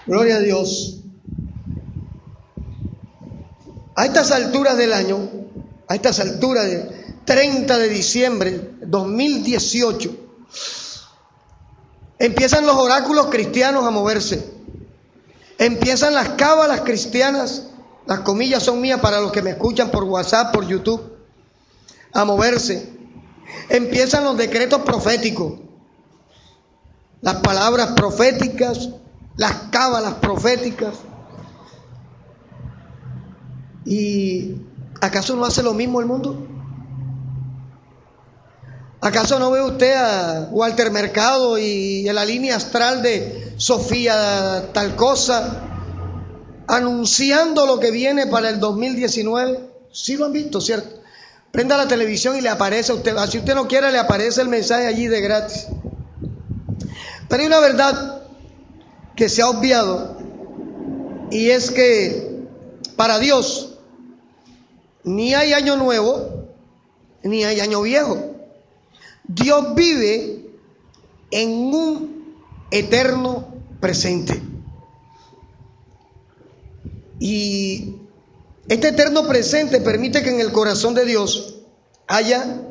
Gloria a Dios. A estas alturas del año, a estas alturas del 30 de diciembre 2018, empiezan los oráculos cristianos a moverse. Empiezan las cábalas cristianas, las comillas son mías para los que me escuchan por WhatsApp, por YouTube, a moverse. Empiezan los decretos proféticos, las palabras proféticas, las cábalas proféticas. ¿Y acaso no hace lo mismo el mundo? ¿Acaso no ve usted a Walter Mercado y en la línea astral de Sofía tal cosa anunciando lo que viene para el 2019? Sí lo han visto, ¿cierto? Prenda la televisión y le aparece a usted. Si usted no quiere, le aparece el mensaje allí de gratis. Pero hay una verdad que se ha obviado, y es que para Dios ni hay año nuevo ni hay año viejo. Dios vive en un eterno presente. Y este eterno presente permite que en el corazón de Dios haya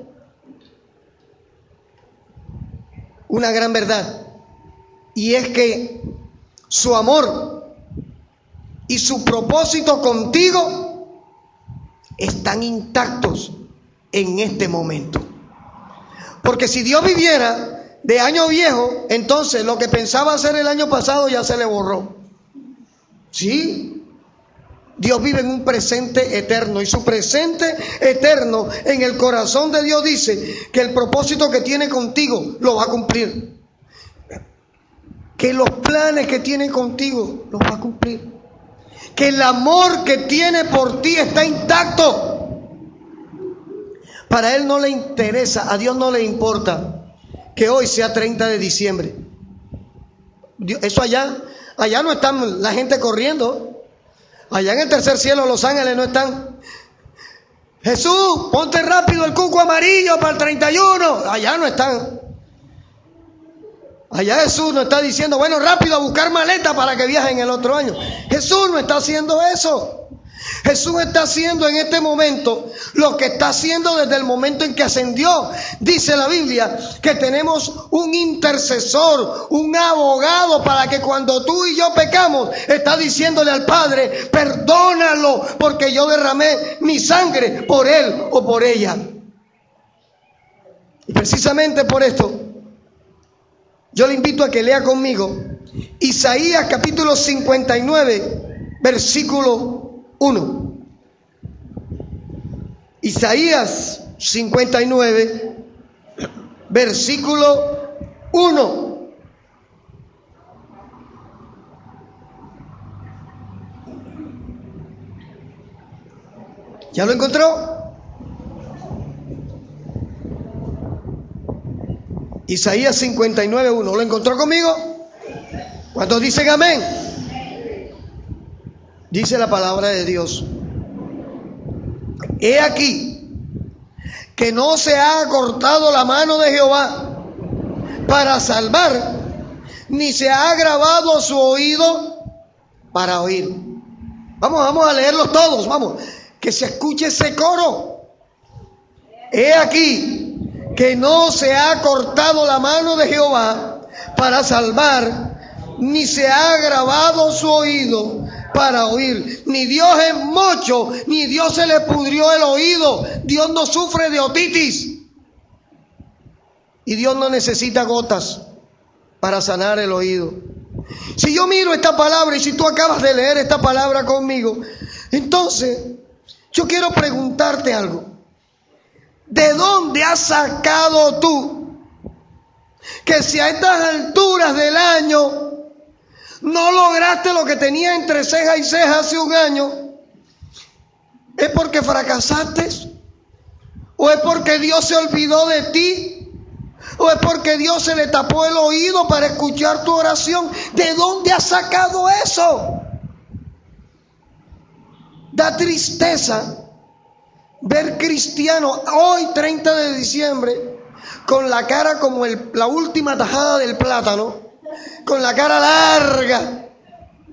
una gran verdad. Y es que su amor y su propósito contigo están intactos en este momento. Porque si Dios viviera de año viejo, entonces lo que pensaba hacer el año pasado ya se le borró. ¿Sí? Dios vive en un presente eterno, y su presente eterno en el corazón de Dios dice que el propósito que tiene contigo lo va a cumplir. Que los planes que tiene contigo los va a cumplir. Que el amor que tiene por ti está intacto. Para Él no le interesa, a Dios no le importa que hoy sea 30 de diciembre. Eso allá no están la gente corriendo. Allá en el tercer cielo, Los Ángeles no están. Jesús, ponte rápido el cuco amarillo para el 31. Allá no están. Allá Jesús no está diciendo, bueno, rápido a buscar maleta para que viajen el otro año. Jesús no está haciendo eso. Jesús está haciendo en este momento lo que está haciendo desde el momento en que ascendió. Dice la Biblia que tenemos un intercesor, un abogado, para que cuando tú y yo pecamos, está diciéndole al Padre, perdónalo, porque yo derramé mi sangre por él o por ella. Y precisamente por esto, yo le invito a que lea conmigo Isaías capítulo 59, versículo 1. Isaías 59, versículo 1. ¿Ya lo encontró? Isaías 59, 1. ¿Lo encontró conmigo? ¿Cuántos dicen amén? Dice la palabra de Dios: he aquí que no se ha cortado la mano de Jehová para salvar, ni se ha agravado su oído para oír. Vamos a leerlos todos, vamos, que se escuche ese coro. He aquí que no se ha cortado la mano de Jehová para salvar, ni se ha agravado su oído para oír. Ni Dios es mocho, ni Dios se le pudrió el oído. Dios no sufre de otitis. Y Dios no necesita gotas para sanar el oído. Si yo miro esta palabra y si tú acabas de leer esta palabra conmigo, entonces yo quiero preguntarte algo. ¿De dónde has sacado tú que si a estas alturas del año no lograste lo que tenía entre ceja y ceja hace un año? ¿Es porque fracasaste? ¿O es porque Dios se olvidó de ti? ¿O es porque Dios se le tapó el oído para escuchar tu oración? ¿De dónde has sacado eso? Da tristeza ver cristianos hoy 30 de diciembre con la cara como la última tajada del plátano, con la cara larga,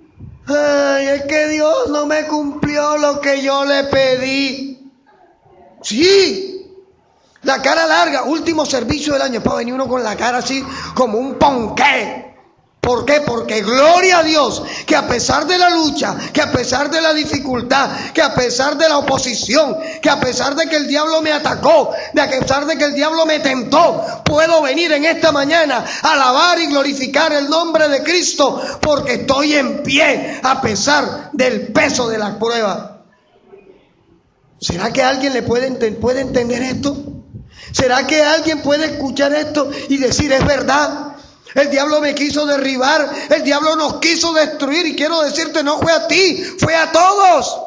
Ay, es que Dios no me cumplió lo que yo le pedí. Sí, la cara larga, último servicio del año, para venir uno con la cara así como un ponqué. ¿Por qué? Porque gloria a Dios, que a pesar de la lucha, que a pesar de la dificultad, que a pesar de la oposición, que a pesar de que el diablo me atacó, de a pesar de que el diablo me tentó, puedo venir en esta mañana a alabar y glorificar el nombre de Cristo, porque estoy en pie a pesar del peso de la prueba. ¿Será que alguien puede entender esto? ¿Será que alguien puede escuchar esto y decir, es verdad? El diablo me quiso derribar, el diablo nos quiso destruir, y quiero decirte, no fue a ti, fue a todos.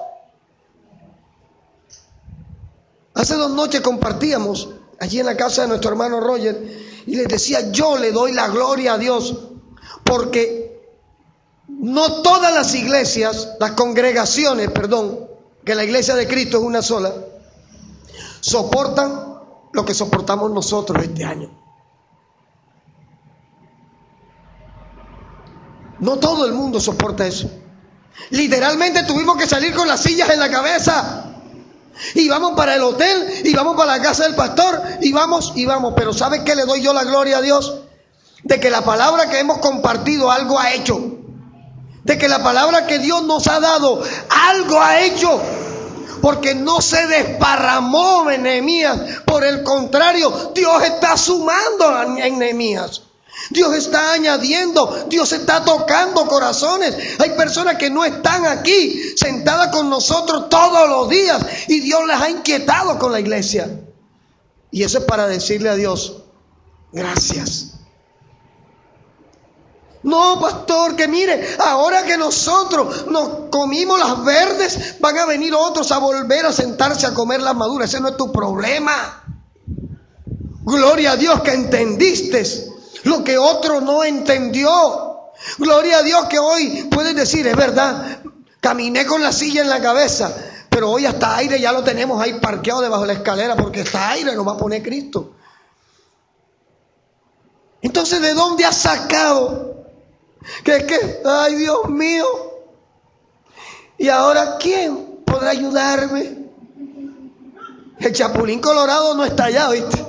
Hace 2 noches compartíamos allí en la casa de nuestro hermano Roger, y les decía, yo le doy la gloria a Dios, porque no todas las iglesias, las congregaciones, que la iglesia de Cristo es una sola, soportan lo que soportamos nosotros este año. No todo el mundo soporta eso. Literalmente tuvimos que salir con las sillas en la cabeza. Y vamos para el hotel, y vamos para la casa del pastor, y vamos. Pero ¿sabes qué le doy yo la gloria a Dios? De que la palabra que hemos compartido algo ha hecho. De que la palabra que Dios nos ha dado algo ha hecho. Porque no se desparramó en Nehemías. Por el contrario, Dios está sumando en Nehemías. Dios está añadiendo, Dios está tocando corazones. Hay personas que no están aquí sentadas con nosotros todos los días, y Dios las ha inquietado con la iglesia. Y eso es para decirle a Dios, gracias. No, pastor, que mire, ahora que nosotros nos comimos las verdes, van a venir otros a volver a sentarse a comer las maduras. Ese no es tu problema. Gloria a Dios que entendiste lo que otro no entendió. Gloria a Dios que hoy puedes decir, es verdad, caminé con la silla en la cabeza, pero hoy hasta aire ya lo tenemos ahí parqueado debajo de la escalera, porque hasta aire nos va a poner Cristo. Entonces, ¿de dónde has sacado? Que ay, Dios mío, ¿y ahora quién podrá ayudarme? El Chapulín Colorado no está allá, ¿viste?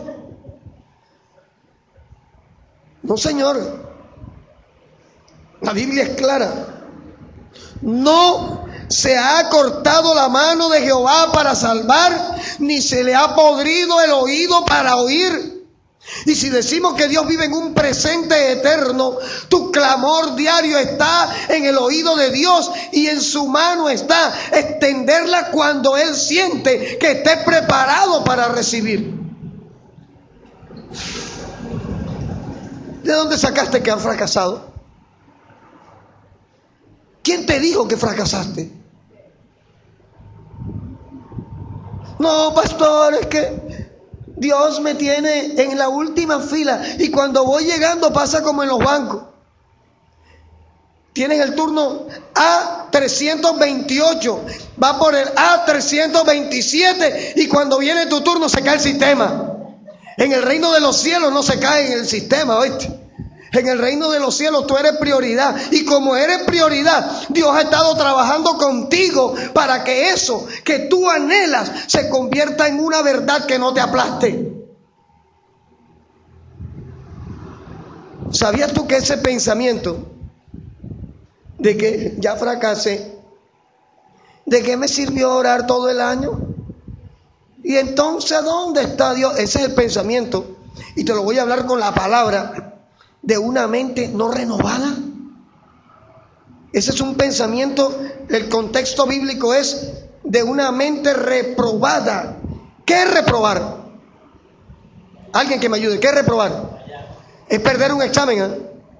No, señor. La Biblia es clara. No se ha cortado la mano de Jehová para salvar, ni se le ha podrido el oído para oír. Y si decimos que Dios vive en un presente eterno, tu clamor diario está en el oído de Dios, y en su mano está extenderla cuando Él siente que esté preparado para recibir. ¿De dónde sacaste que han fracasado? ¿Quién te dijo que fracasaste? No, pastor, es que Dios me tiene en la última fila, y cuando voy llegando pasa como en los bancos. Tienen el turno A328, va por el A327, y cuando viene tu turno se cae el sistema. En el reino de los cielos no se cae en el sistema, ¿oíste? En el reino de los cielos tú eres prioridad, y como eres prioridad, Dios ha estado trabajando contigo para que eso que tú anhelas se convierta en una verdad que no te aplaste. ¿Sabías tú que ese pensamiento de que ya fracasé, de qué me sirvió orar todo el año? Y entonces, ¿dónde está Dios? Ese es el pensamiento, y te lo voy a hablar con la palabra, de una mente no renovada. Ese es un pensamiento, el contexto bíblico es de una mente reprobada. ¿Qué es reprobar? Alguien que me ayude. ¿Qué es reprobar? Es perder un examen, ¿eh?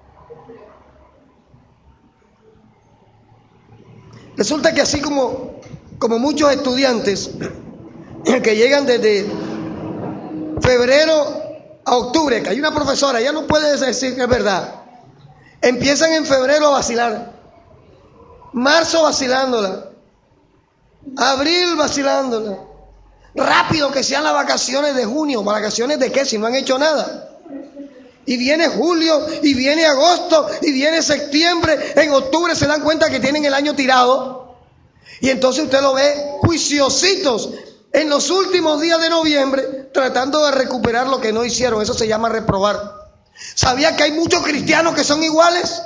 Resulta que así como muchos estudiantes que llegan desde febrero a octubre, que hay una profesora, ella no puede decir que es verdad, empiezan en febrero a vacilar, marzo vacilándola, abril vacilándola, rápido que sean las vacaciones de junio. ¿Vacaciones de qué? Si no han hecho nada. Y viene julio, y viene agosto, y viene septiembre. En octubre se dan cuenta que tienen el año tirado. Y entonces usted lo ve juiciositos en los últimos días de noviembre, tratando de recuperar lo que no hicieron. Eso se llama reprobar. ¿Sabía que hay muchos cristianos que son iguales?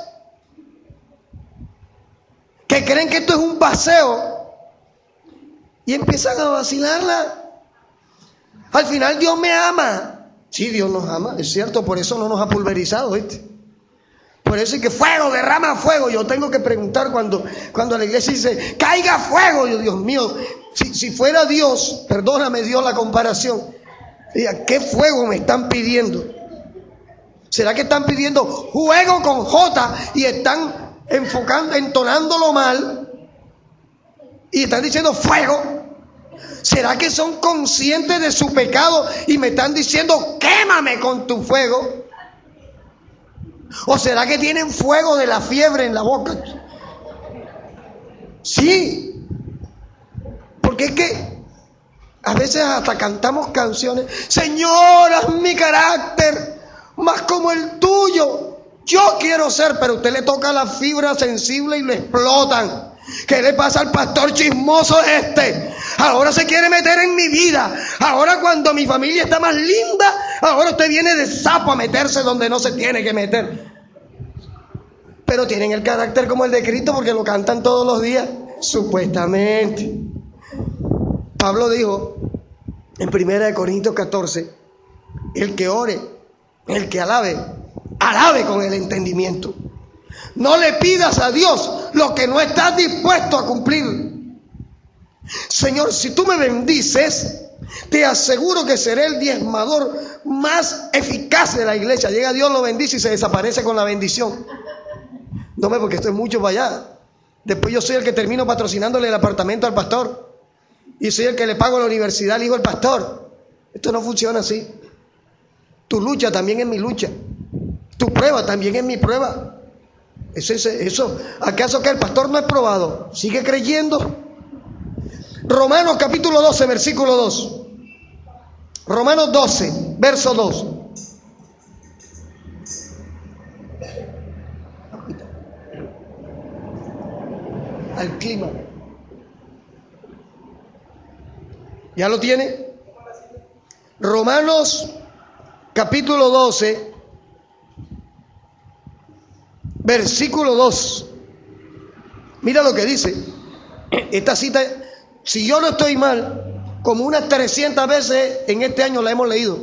Que creen que esto es un paseo y empiezan a vacilarla. Al final Dios me ama. Sí, Dios nos ama, es cierto, por eso no nos ha pulverizado, ¿viste? Por eso es que fuego, derrama fuego. Yo tengo que preguntar cuando la iglesia dice, caiga fuego. Yo, Dios mío, si fuera Dios, perdóname Dios la comparación, ¿qué fuego me están pidiendo? ¿Será que están pidiendo juego con J y están entonándolo mal y están diciendo fuego? ¿Será que son conscientes de su pecado y me están diciendo quémame con tu fuego? ¿O será que tienen fuego de la fiebre en la boca? Sí, porque es que a veces hasta cantamos canciones, Señor, haz mi carácter más como el tuyo. Yo quiero ser, pero usted le toca la fibra sensible y lo explotan. ¿Qué le pasa al pastor chismoso este? Ahora se quiere meter en mi vida. Ahora cuando mi familia está más linda, ahora usted viene de sapo a meterse donde no se tiene que meter. Pero tienen el carácter como el de Cristo porque lo cantan todos los días, supuestamente. Pablo dijo en 1 Corintios 14, el que ore, el que alabe, alabe con el entendimiento. No le pidas a Dios lo que no estás dispuesto a cumplir. Señor, si tú me bendices, te aseguro que seré el diezmador más eficaz de la iglesia. Llega Dios, lo bendice y se desaparece con la bendición. No me, porque esto es mucho para allá. Después yo soy el que termino patrocinándole el apartamento al pastor. Y soy el que le pago la universidad al hijo del pastor. Esto no funciona así. Tu lucha también es mi lucha. Tu prueba también es mi prueba. Eso, ¿acaso que el pastor no es probado? ¿Sigue creyendo? Romanos capítulo 12, versículo 2. Romanos 12, verso 2. Al clima. ¿Ya lo tiene? Romanos capítulo 12, versículo 2. Mira lo que dice. Esta cita, si yo no estoy mal, como unas 300 veces en este año la hemos leído.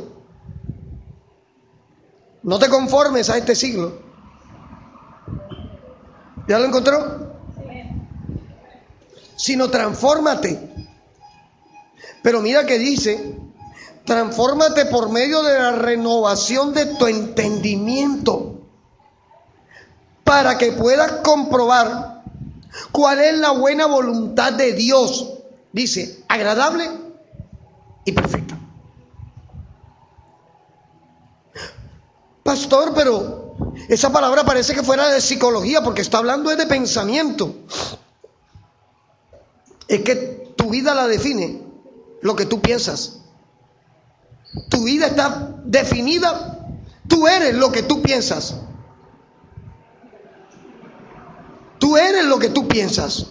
No te conformes a este siglo. ¿Ya lo encontró? Sino transfórmate. Pero mira que dice, transfórmate por medio de la renovación de tu entendimiento, para que puedas comprobar cuál es la buena voluntad de Dios. Dice, agradable y perfecta. Pastor, pero esa palabra parece que fuera de psicología, porque está hablando de pensamiento. Es que tu vida la define lo que tú piensas. Tu vida está definida. Tú eres lo que tú piensas. Tú eres lo que tú piensas.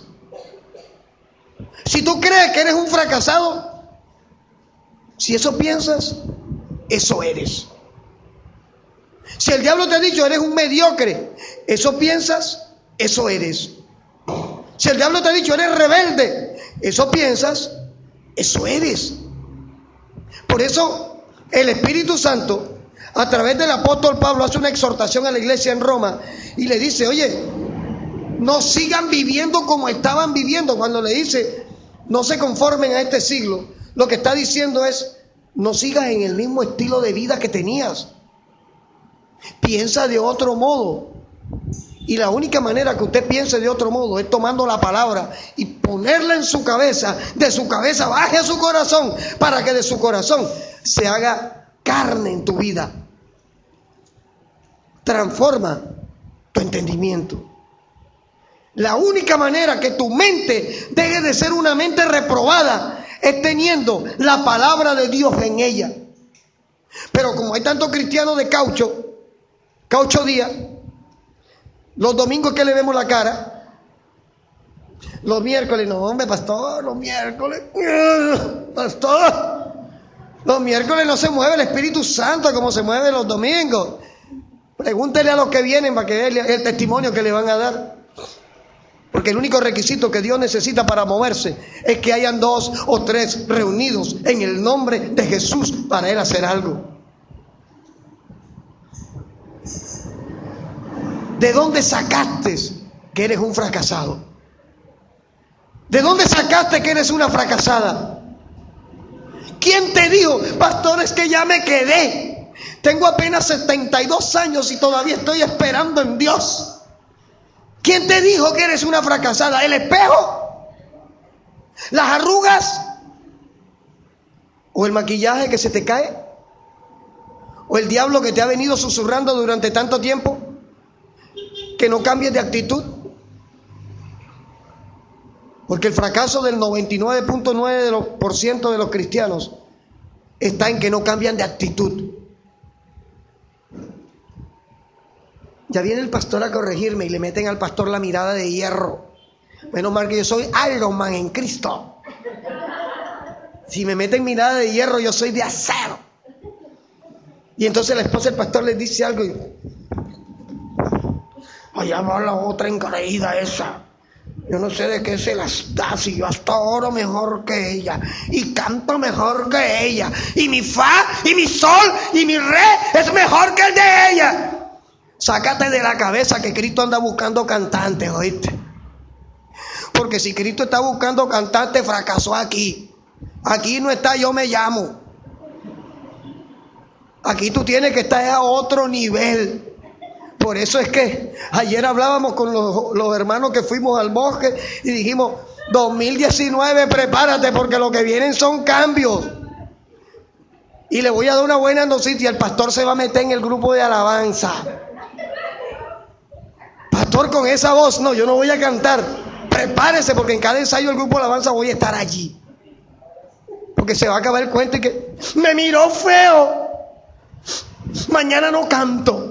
Si tú crees que eres un fracasado, si eso piensas, eso eres. Si el diablo te ha dicho eres un mediocre, eso piensas, eso eres. Si el diablo te ha dicho eres rebelde, eso piensas, eso eres. Por eso el Espíritu Santo, a través del apóstol Pablo, hace una exhortación a la iglesia en Roma y le dice, oye, no sigan viviendo como estaban viviendo. Cuando le dice, no se conformen a este siglo, lo que está diciendo es, no sigas en el mismo estilo de vida que tenías. Piensa de otro modo. Y la única manera que usted piense de otro modo es tomando la palabra y ponerla en su cabeza, de su cabeza baje a su corazón, para que de su corazón se haga carne en tu vida. Transforma tu entendimiento. La única manera que tu mente deje de ser una mente reprobada es teniendo la palabra de Dios en ella. Pero como hay tantos cristianos de caucho Cada 8 días. Los domingos que le vemos la cara. Los miércoles, no hombre, pastor, los miércoles, pastor. Los miércoles no se mueve el Espíritu Santo como se mueve los domingos. Pregúntele a los que vienen para que vean el testimonio que le van a dar. Porque el único requisito que Dios necesita para moverse es que hayan 2 o 3 reunidos en el nombre de Jesús para Él hacer algo. ¿De dónde sacaste que eres un fracasado? ¿De dónde sacaste que eres una fracasada? ¿Quién te dijo, pastor, es que ya me quedé? Tengo apenas 72 años y todavía estoy esperando en Dios. ¿Quién te dijo que eres una fracasada? ¿El espejo? ¿Las arrugas? ¿O el maquillaje que se te cae? ¿O el diablo que te ha venido susurrando durante tanto tiempo? Que no cambies de actitud. Porque el fracaso del 99.9% de los cristianos está en que no cambian de actitud. Ya viene el pastor a corregirme y le meten al pastor la mirada de hierro. Menos mal que yo soy Iron Man en Cristo. Si me meten mirada de hierro, yo soy de acero. Y entonces la esposa del pastor les dice algo y... allá va la otra engreída esa. Yo no sé de qué se las da, si yo hasta oro mejor que ella y canto mejor que ella y mi fa y mi sol y mi re es mejor que el de ella. Sácate de la cabeza que Cristo anda buscando cantantes, ¿oíste? Porque si Cristo está buscando cantantes, fracasó aquí. Aquí no está yo me llamo. Aquí tú tienes que estar a otro nivel. Por eso es que ayer hablábamos con los hermanos que fuimos al bosque y dijimos, 2019 prepárate porque lo que vienen son cambios. Y le voy a dar una buena noticia, el pastor se va a meter en el grupo de alabanza. Pastor, con esa voz, no, yo no voy a cantar. Prepárese porque en cada ensayo del grupo de alabanza voy a estar allí. Porque se va a acabar el cuento y que me miró feo. Mañana no canto.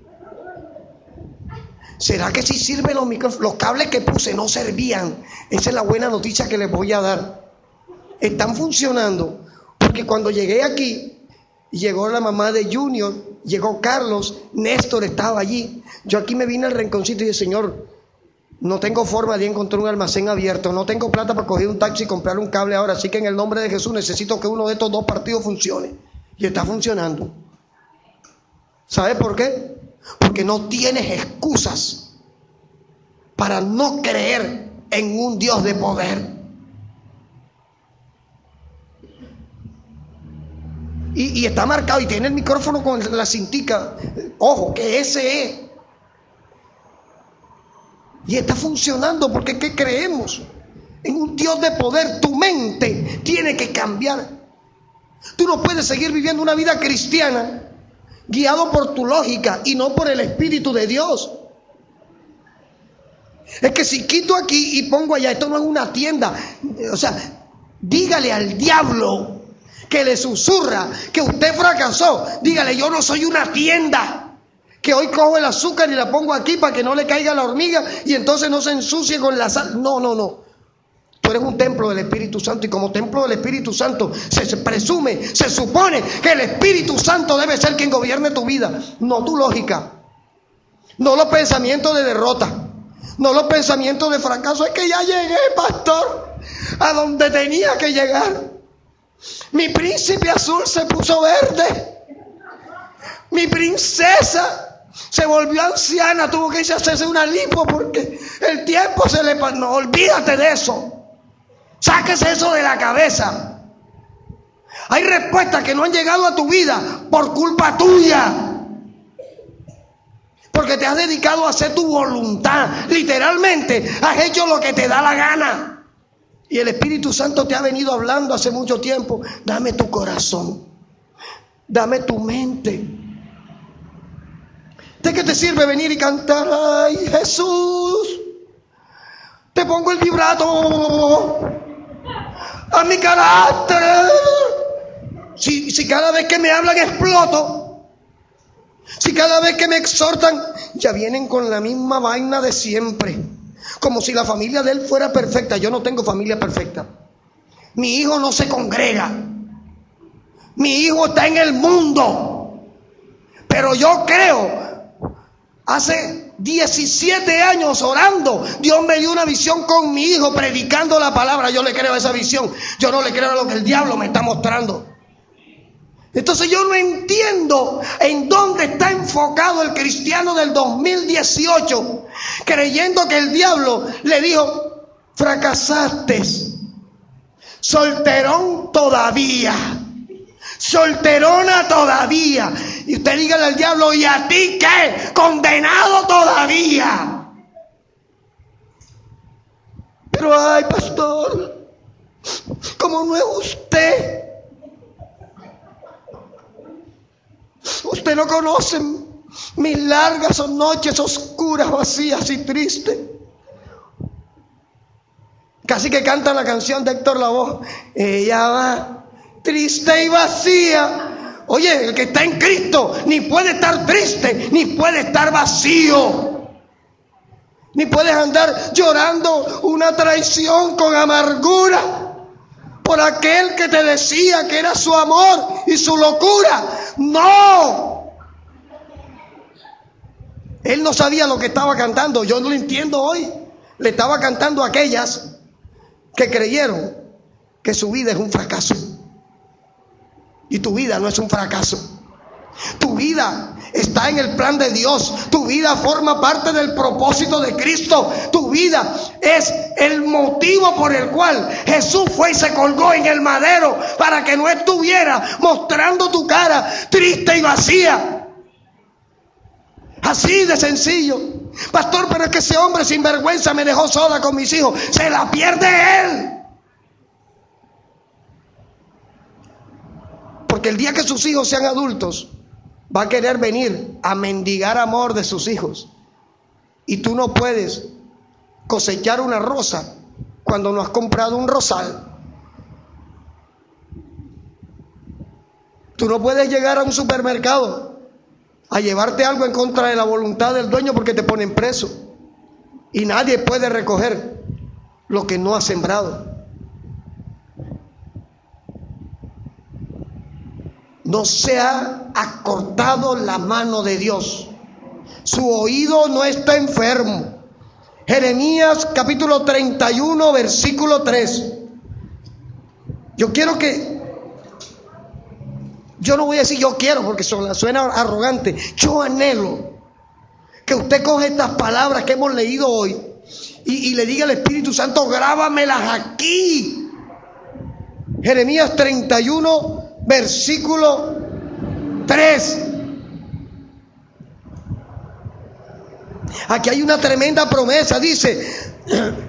¿Será que sí sirven los micrófonos? Los cables que puse no servían. Esa es la buena noticia que les voy a dar. Están funcionando. Porque cuando llegué aquí, llegó la mamá de Junior, llegó Carlos, Néstor estaba allí. Yo aquí me vine al rinconcito y dije, Señor, no tengo forma de encontrar un almacén abierto. No tengo plata para coger un taxi y comprar un cable ahora. Así que en el nombre de Jesús necesito que uno de estos 2 partidos funcione. Y está funcionando. ¿Sabe por qué? Porque no tienes excusas para no creer en un Dios de poder. Y está marcado y tiene el micrófono con la cintica. Ojo, que ese es. Y está funcionando porque ¿qué creemos? En un Dios de poder. Tu mente tiene que cambiar. Tú no puedes seguir viviendo una vida cristiana guiado por tu lógica y no por el Espíritu de Dios. Es que si quito aquí y pongo allá, esto no es una tienda. O sea, dígale al diablo que le susurra que usted fracasó. Dígale, yo no soy una tienda que hoy cojo el azúcar y la pongo aquí para que no le caiga la hormiga y entonces no se ensucie con la sal. No, no, no. Tú eres un templo del Espíritu Santo y como templo del Espíritu Santo se presume, se supone que el Espíritu Santo debe ser quien gobierne tu vida, no tu lógica, no los pensamientos de derrota, no los pensamientos de fracaso. Es que ya llegué, pastor, a donde tenía que llegar. Mi príncipe azul se puso verde, mi princesa se volvió anciana, tuvo que irse a hacerse una lipo porque el tiempo se le pasó. No, olvídate de eso. Sáquese eso de la cabeza. Hay respuestas que no han llegado a tu vida por culpa tuya. Porque te has dedicado a hacer tu voluntad. Literalmente, has hecho lo que te da la gana. Y el Espíritu Santo te ha venido hablando hace mucho tiempo. Dame tu corazón. Dame tu mente. ¿De qué te sirve venir y cantar? Ay, Jesús, te pongo el vibrato a mi carácter. Si cada vez que me hablan exploto, Si cada vez que me exhortan, ya vienen con la misma vaina de siempre. Como si la familia de él fuera perfecta. Yo no tengo familia perfecta. Mi hijo no se congrega. Mi hijo está en el mundo. Pero yo creo, hace 17 años orando, Dios me dio una visión con mi hijo predicando la palabra. Yo le creo a esa visión. Yo no le creo a lo que el diablo me está mostrando. Entonces yo no entiendo en dónde está enfocado el cristiano del 2018, creyendo que el diablo le dijo: fracasaste, solterón todavía, solterona todavía. Y usted dígale al diablo: ¿y a ti qué? Condenado todavía. Pero ay, pastor, ¿cómo no es usted? Usted no conoce mis largas noches oscuras, vacías y tristes. Casi que canta la canción de Héctor Lavoe. Ella va triste y vacía. Oye, el que está en Cristo ni puede estar triste, ni puede estar vacío. Ni puedes andar llorando una traición con amargura por aquel que te decía que era su amor y su locura. ¡No! Él no sabía lo que estaba cantando. Yo no lo entiendo hoy. Le estaba cantando a aquellas que creyeron que su vida es un fracaso. Y tu vida no es un fracaso. Tu vida está en el plan de Dios. Tu vida forma parte del propósito de Cristo. Tu vida es el motivo por el cual Jesús fue y se colgó en el madero, para que no estuviera mostrando tu cara triste y vacía. Así de sencillo. Pastor, pero es que ese hombre sin vergüenza me dejó sola con mis hijos. Se la pierde él. Porque el día que sus hijos sean adultos, va a querer venir a mendigar amor de sus hijos. Y tú no puedes cosechar una rosa cuando no has comprado un rosal. Tú no puedes llegar a un supermercado a llevarte algo en contra de la voluntad del dueño, porque te ponen preso. Y nadie puede recoger lo que no ha sembrado. No se ha acortado la mano de Dios. Su oído no está enfermo. Jeremías capítulo 31, versículo 3. Yo no voy a decir yo quiero, porque suena arrogante. Yo anhelo que usted coja estas palabras que hemos leído hoy y le diga al Espíritu Santo: grábamelas aquí. Jeremías 31, versículo 3. Aquí hay una tremenda promesa. Dice: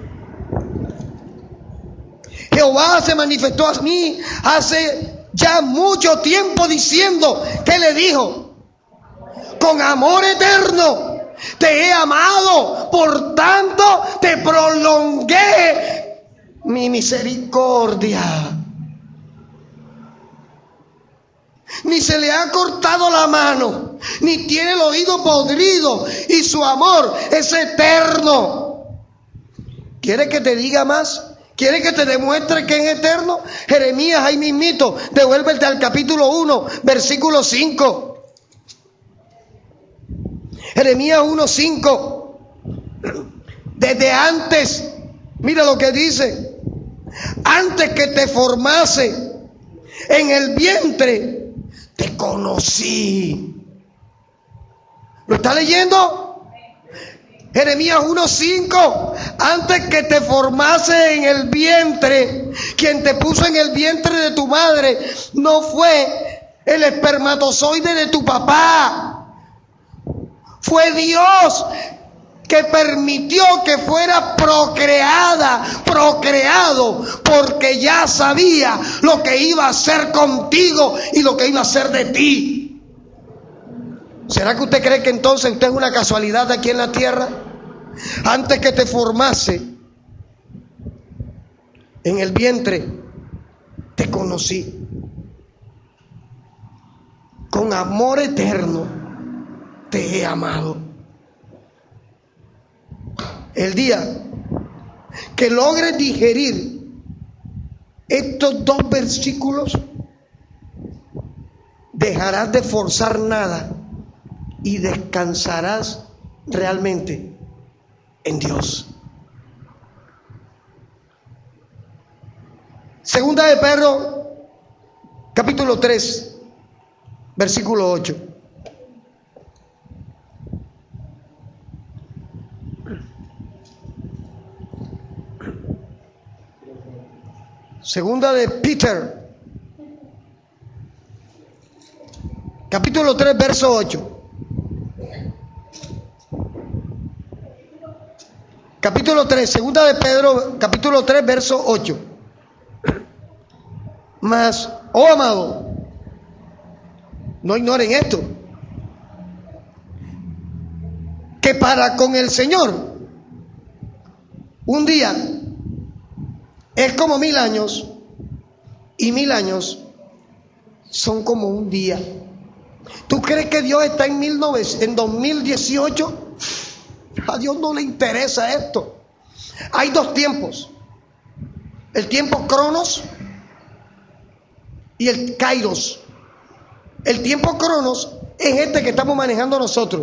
Jehová se manifestó a mí hace ya mucho tiempo diciendo. ¿Qué le dijo? Con amor eterno te he amado, por tanto te prolongué mi misericordia. Ni se le ha cortado la mano, ni tiene el oído podrido, y su amor es eterno. ¿Quiere que te diga más? ¿Quiere que te demuestre que es eterno? Jeremías, ahí mismito, devuélvete al capítulo 1, versículo 5. Jeremías 1:5. Desde antes, mira lo que dice: antes que te formase en el vientre, te conocí. ¿Lo está leyendo? Jeremías 1:5. Antes que te formase en el vientre, quien te puso en el vientre de tu madre no fue el espermatozoide de tu papá. Fue Dios que permitió que fuera procreado, porque ya sabía lo que iba a hacer contigo y lo que iba a hacer de ti. ¿Será que usted cree que entonces usted es una casualidad aquí en la tierra? Antes que te formase en el vientre, te conocí. Con amor eterno te he amado. El día que logres digerir estos dos versículos, dejarás de forzar nada y descansarás realmente en Dios. Segunda de Pedro, capítulo 3, versículo 8. Segunda de Peter, capítulo 3, verso 8. Capítulo 3, segunda de Pedro, capítulo 3, verso 8. Mas, oh amado, no ignoren esto, que para con el Señor un día es como 1000 años, y 1000 años son como un día. ¿Tú crees que Dios está en 2018? A Dios no le interesa esto. Hay dos tiempos: el tiempo Cronos y el Kairos. El tiempo Cronos es este que estamos manejando nosotros.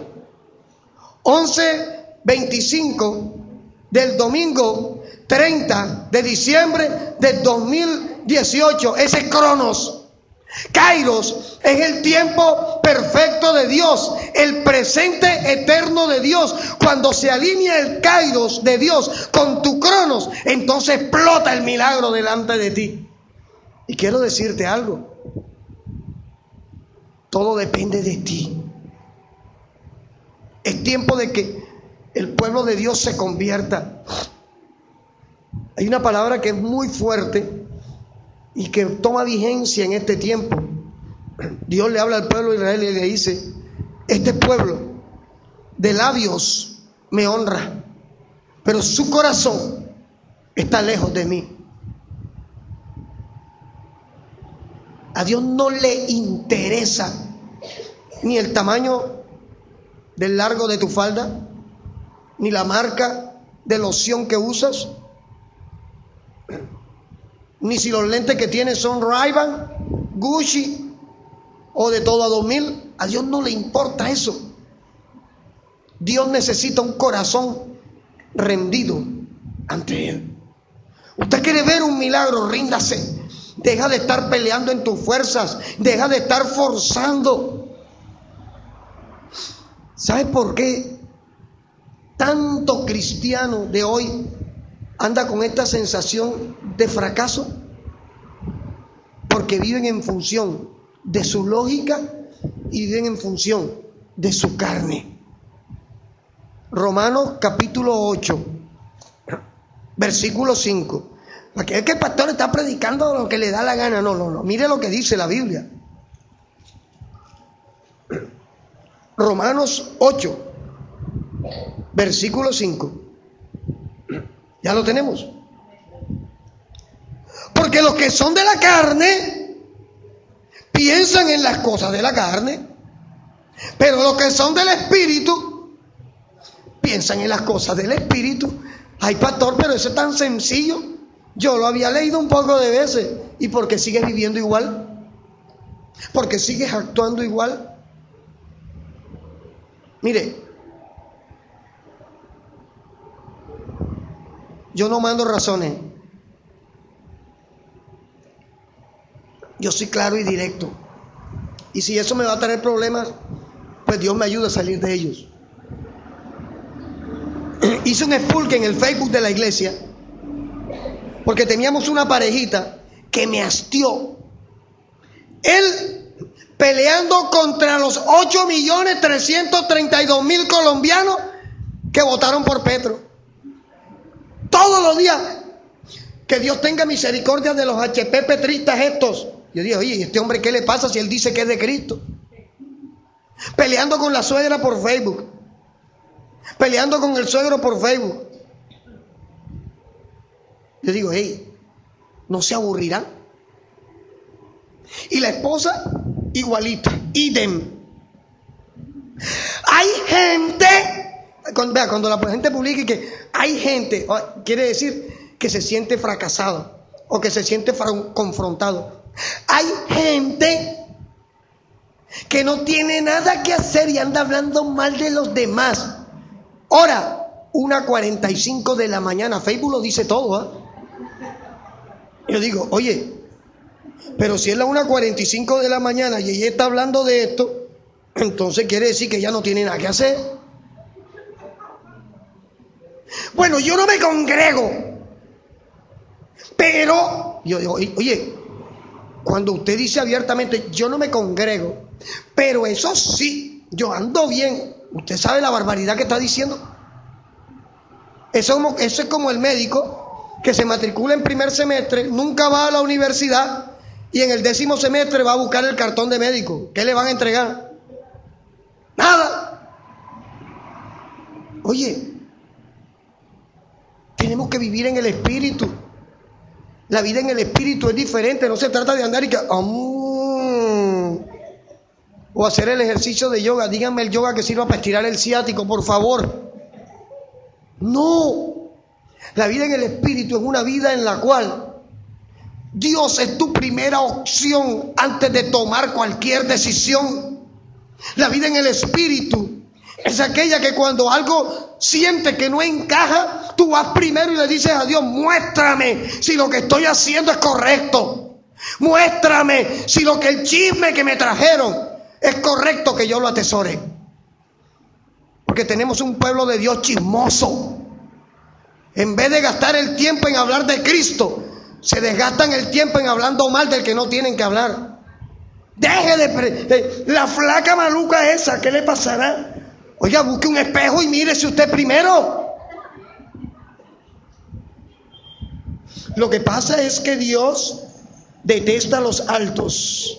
11:25 del domingo 30 de diciembre del 2018. Ese es Cronos. Kairos es el tiempo perfecto de Dios, el presente eterno de Dios. Cuando se alinea el Kairos de Dios con tu Cronos, entonces explota el milagro delante de ti. Y quiero decirte algo: todo depende de ti. Es tiempo de que el pueblo de Dios se convierta. Hay una palabra que es muy fuerte y que toma vigencia en este tiempo. Dios le habla al pueblo de Israel y le dice: este pueblo de labios me honra, pero su corazón está lejos de mí. A Dios no le interesa ni el tamaño del largo de tu falda, ni la marca de loción que usas, ni si los lentes que tienes son Ray-Ban, Gucci o de todo a 2000. A Dios no le importa eso. Dios necesita un corazón rendido ante Él. Usted quiere ver un milagro, ríndase. Deja de estar peleando en tus fuerzas, deja de estar forzando. ¿Sabes por qué tanto cristiano de hoy anda con esta sensación de fracaso? Porque viven en función de su lógica y viven en función de su carne. Romanos capítulo 8, versículo 5. Porque es que el pastor está predicando lo que le da la gana. No. Mire lo que dice la Biblia. Romanos 8, versículo 5. Ya lo tenemos. Porque los que son de la carne piensan en las cosas de la carne, pero los que son del Espíritu piensan en las cosas del Espíritu. Ay, pastor, pero eso es tan sencillo. Yo lo había leído un poco de veces. ¿Y por qué sigues viviendo igual? ¿Por qué sigues actuando igual? Mire, yo no mando razones. Yo soy claro y directo. Y si eso me va a traer problemas, pues Dios me ayuda a salir de ellos. Hice un expulque en el Facebook de la iglesia porque teníamos una parejita que me hastió. Él peleando contra los 8.332.000 colombianos que votaron por Petro. Todos los días, que Dios tenga misericordia de los HP petristas estos. Yo digo, oye, ¿y este hombre qué le pasa si él dice que es de Cristo? Peleando con la suegra por Facebook, peleando con el suegro por Facebook. Yo digo, hey, ¿no se aburrirán? Y la esposa igualita, idem. Hay gente, cuando la gente publique que hay gente, quiere decir que se siente fracasado o que se siente confrontado. Hay gente que no tiene nada que hacer y anda hablando mal de los demás. Ahora, 1:45 de la mañana, Facebook lo dice todo, ¿eh? Yo digo, oye, pero si es la 1:45 de la mañana y ella está hablando de esto, entonces quiere decir que ella no tiene nada que hacer. Bueno, yo no me congrego, pero yo digo, oye, cuando usted dice abiertamente, yo no me congrego, pero eso sí, yo ando bien, usted sabe la barbaridad que está diciendo. Eso es como el médico que se matricula en primer semestre, nunca va a la universidad y en el 10º semestre va a buscar el cartón de médico. ¿Qué le van a entregar? Nada. Oye, tenemos que vivir en el espíritu. La vida en el espíritu es diferente. No se trata de andar y que o hacer el ejercicio de yoga. Díganme el yoga que sirva para estirar el ciático, por favor. No. La vida en el espíritu es una vida en la cual Dios es tu primera opción antes de tomar cualquier decisión. La vida en el espíritu es aquella que cuando algo sientes que no encaja, tú vas primero y le dices a Dios, muéstrame si lo que estoy haciendo es correcto. Muéstrame si lo que el chisme que me trajeron es correcto, que yo lo atesore. Porque tenemos un pueblo de Dios chismoso. En vez de gastar el tiempo en hablar de Cristo, se desgastan el tiempo en hablando mal del que no tienen que hablar. Deje de la flaca maluca esa, ¿qué le pasará? Oiga, busque un espejo y mírese usted primero. Lo que pasa es que Dios detesta a los altos.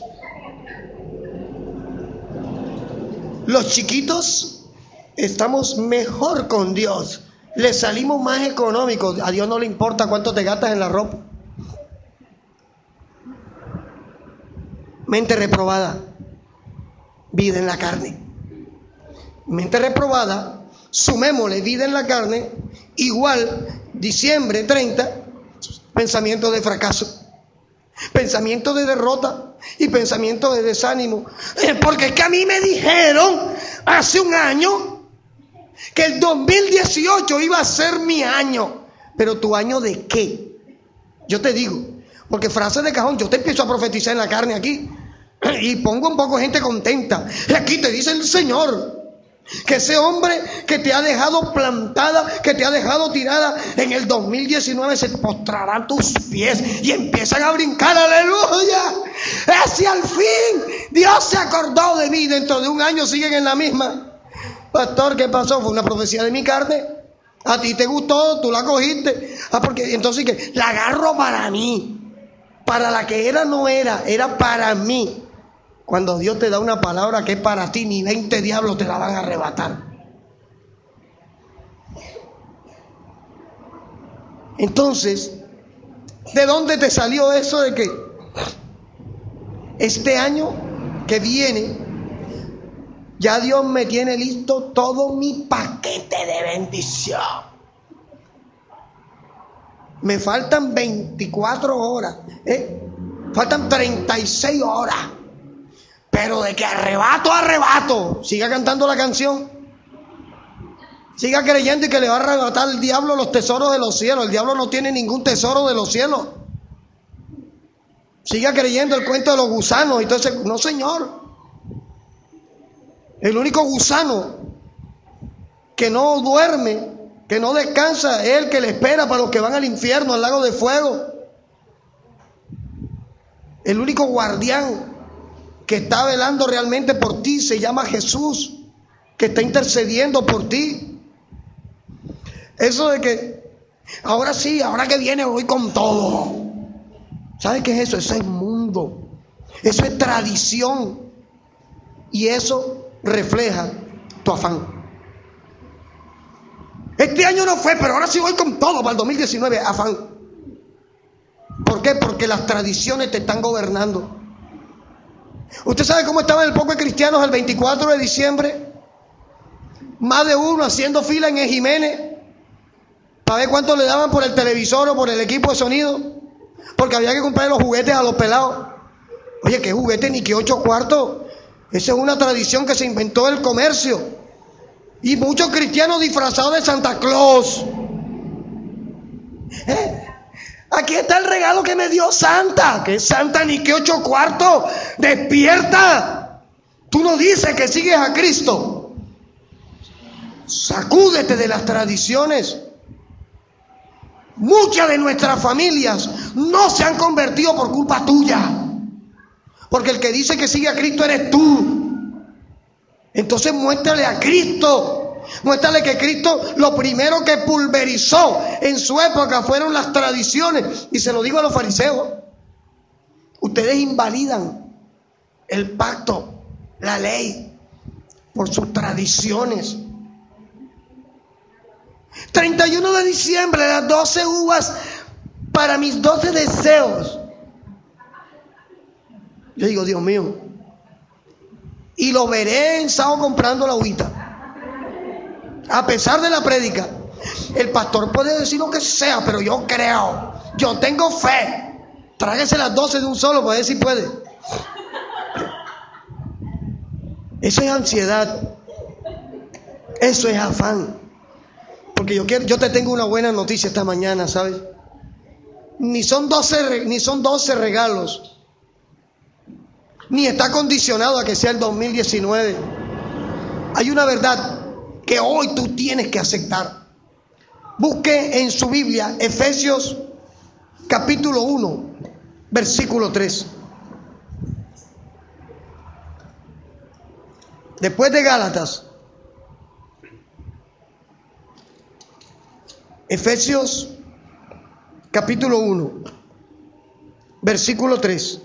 Los chiquitos estamos mejor con Dios. Le salimos más económicos. A Dios no le importa cuánto te gastas en la ropa. Mente reprobada, vida en la carne. Mente reprobada, sumémosle vida en la carne, igual diciembre 30, pensamiento de fracaso, pensamiento de derrota y pensamiento de desánimo. Porque es que a mí me dijeron hace un año que el 2018 iba a ser mi año. ¿Pero tu año de qué? Yo te digo, porque frase de cajón, yo te empiezo a profetizar en la carne aquí y pongo un poco de gente contenta. Aquí te dice el Señor que ese hombre que te ha dejado plantada, que te ha dejado tirada, en el 2019 se postrará a tus pies y empiezan a brincar, aleluya. Hacia el fin Dios se acordó de mí. Dentro de un año siguen en la misma. Pastor, ¿qué pasó? Fue una profecía de mi carne. A ti te gustó, tú la cogiste. Porque entonces que la agarro para mí. Para la que era no era, era para mí. Cuando Dios te da una palabra que es para ti, ni 20 diablos te la van a arrebatar. Entonces, ¿de dónde te salió eso de que este año que viene, ya Dios me tiene listo todo mi paquete de bendición? Me faltan 24 horas, faltan 36 horas. Pero de que arrebato a arrebato, siga cantando la canción. Siga creyendo y que le va a arrebatar el diablo los tesoros de los cielos. El diablo no tiene ningún tesoro de los cielos. Siga creyendo el cuento de los gusanos. Entonces, no, señor. El único gusano que no duerme, que no descansa, es el que le espera para los que van al infierno, al lago de fuego. El único guardián que está velando realmente por ti se llama Jesús, que está intercediendo por ti. Eso de que ahora sí, ahora que viene voy con todo. ¿Sabes qué es eso? Eso es mundo, eso es tradición, y eso refleja tu afán. Este año no fue, pero ahora sí voy con todo para el 2019. Afán. ¿Por qué? Porque las tradiciones te están gobernando. ¿Usted sabe cómo estaban el poco de cristianos el 24 de diciembre? Más de uno haciendo fila en el Jiménez para ver cuánto le daban por el televisor o por el equipo de sonido, porque había que comprar los juguetes a los pelados. Oye, ¿qué juguete ni qué 8 cuartos? Esa es una tradición que se inventó el comercio. Y muchos cristianos disfrazados de Santa Claus. Aquí está el regalo que me dio Santa. ¿Qué Santa ni qué 8 cuartos? ¡Despierta! Tú no dices que sigues a Cristo. Sacúdete de las tradiciones. Muchas de nuestras familias no se han convertido por culpa tuya, porque el que dice que sigue a Cristo eres tú. Entonces muéstrale a Cristo, muéstrale que Cristo lo primero que pulverizó en su época fueron las tradiciones. Y se lo digo a los fariseos: ustedes invalidan el pacto, la ley, por sus tradiciones. 31 de diciembre, las 12 uvas para mis 12 deseos. Yo digo, Dios mío, y lo veré en sábado comprando la uvita, a pesar de la prédica. El pastor puede decir lo que sea, pero yo creo, yo tengo fe. Tráguese las 12 de un solo para ver si puede. Eso es ansiedad, eso es afán. Porque yo te tengo una buena noticia esta mañana, ¿sabes? Ni son 12 regalos, ni está condicionado a que sea el 2019. Hay una verdad que hoy tú tienes que aceptar. Busque en su Biblia Efesios capítulo 1, versículo 3. Después de Gálatas, Efesios capítulo 1, versículo 3.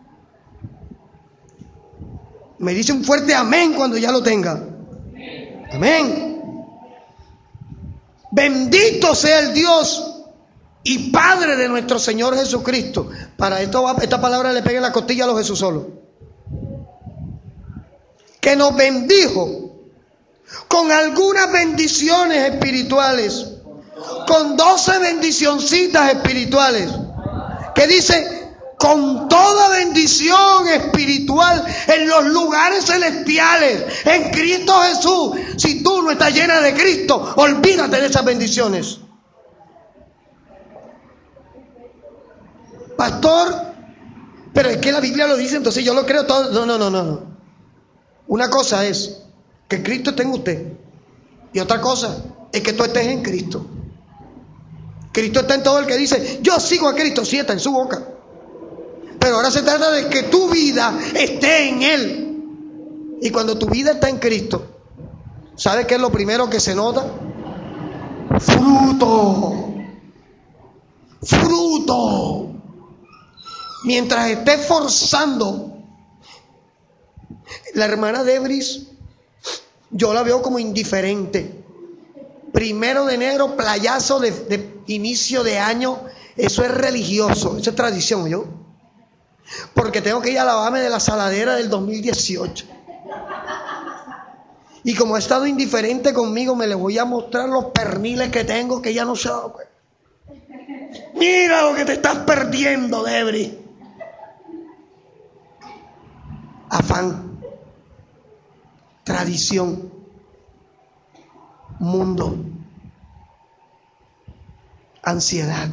Me dice un fuerte amén cuando ya lo tenga. Amén. Bendito sea el Dios y Padre de nuestro Señor Jesucristo. Para esto, esta palabra le pega en la costilla a los Jesús solos. Que nos bendijo con algunas bendiciones espirituales, con 12 bendicioncitas espirituales, que dice: con toda bendición espiritual en los lugares celestiales, en Cristo Jesús. Si tú no estás llena de Cristo, olvídate de esas bendiciones. Pastor, pero es que la Biblia lo dice, entonces yo lo creo todo. No. Una cosa es que Cristo esté en usted, y otra cosa es que tú estés en Cristo. Cristo está en todo el que dice: yo sigo a Cristo, sí, está en su boca. Pero ahora se trata de que tu vida esté en Él. Y cuando tu vida está en Cristo, ¿sabes qué es lo primero que se nota? Fruto. Fruto. Mientras estés forzando, la hermana Debris, yo la veo como indiferente. 1 de enero, playazo de inicio de año, eso es religioso, eso es tradición, yo. Porque tengo que ir a lavarme de la saladera del 2018. Y como ha estado indiferente conmigo, me le voy a mostrar los perniles que tengo, que ya no sé. Mira lo que te estás perdiendo, Debris. Afán, tradición, mundo, ansiedad.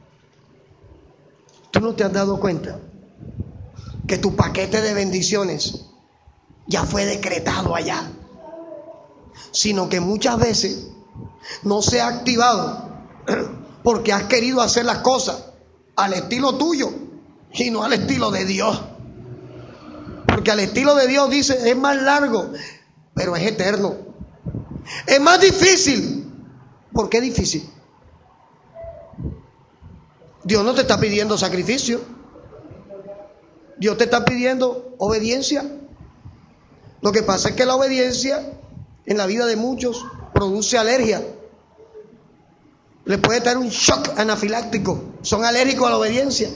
¿Tú no te has dado cuenta que tu paquete de bendiciones ya fue decretado allá? Sino que muchas veces no se ha activado porque has querido hacer las cosas al estilo tuyo y no al estilo de Dios. Porque al estilo de Dios dice: es más largo, pero es eterno. Es más difícil. ¿Por qué difícil? Dios no te está pidiendo sacrificio. Dios te está pidiendo obediencia. Lo que pasa es que la obediencia en la vida de muchos produce alergia. Le puede dar un shock anafiláctico. Son alérgicos a la obediencia.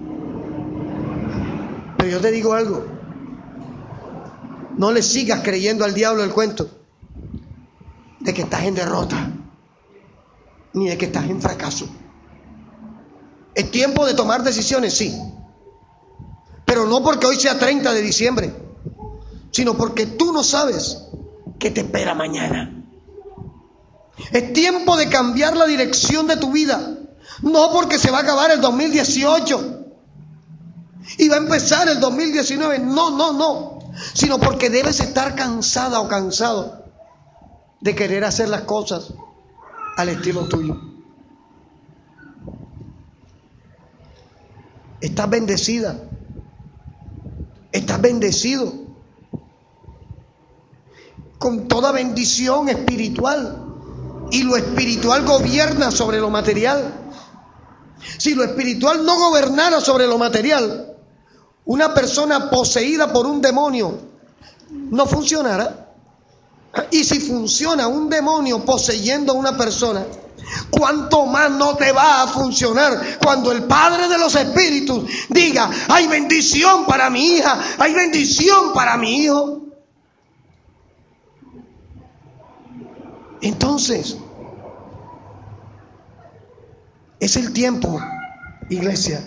Pero yo te digo algo: no le sigas creyendo al diablo el cuento. de que estás en derrota, ni de que estás en fracaso. Es tiempo de tomar decisiones, sí, pero no porque hoy sea 30 de diciembre, sino porque tú no sabes qué te espera mañana. Es tiempo de cambiar la dirección de tu vida, no porque se va a acabar el 2018 y va a empezar el 2019, no, sino porque debes estar cansada o cansado de querer hacer las cosas al estilo tuyo. Estás bendecida, estás bendecido con toda bendición espiritual, y lo espiritual gobierna sobre lo material. Si lo espiritual no gobernara sobre lo material, una persona poseída por un demonio no funcionará. Y si funciona un demonio poseyendo a una persona, ¿cuánto más no te va a funcionar cuando el Padre de los Espíritus diga: hay bendición para mi hija, hay bendición para mi hijo? Entonces, es el tiempo, iglesia,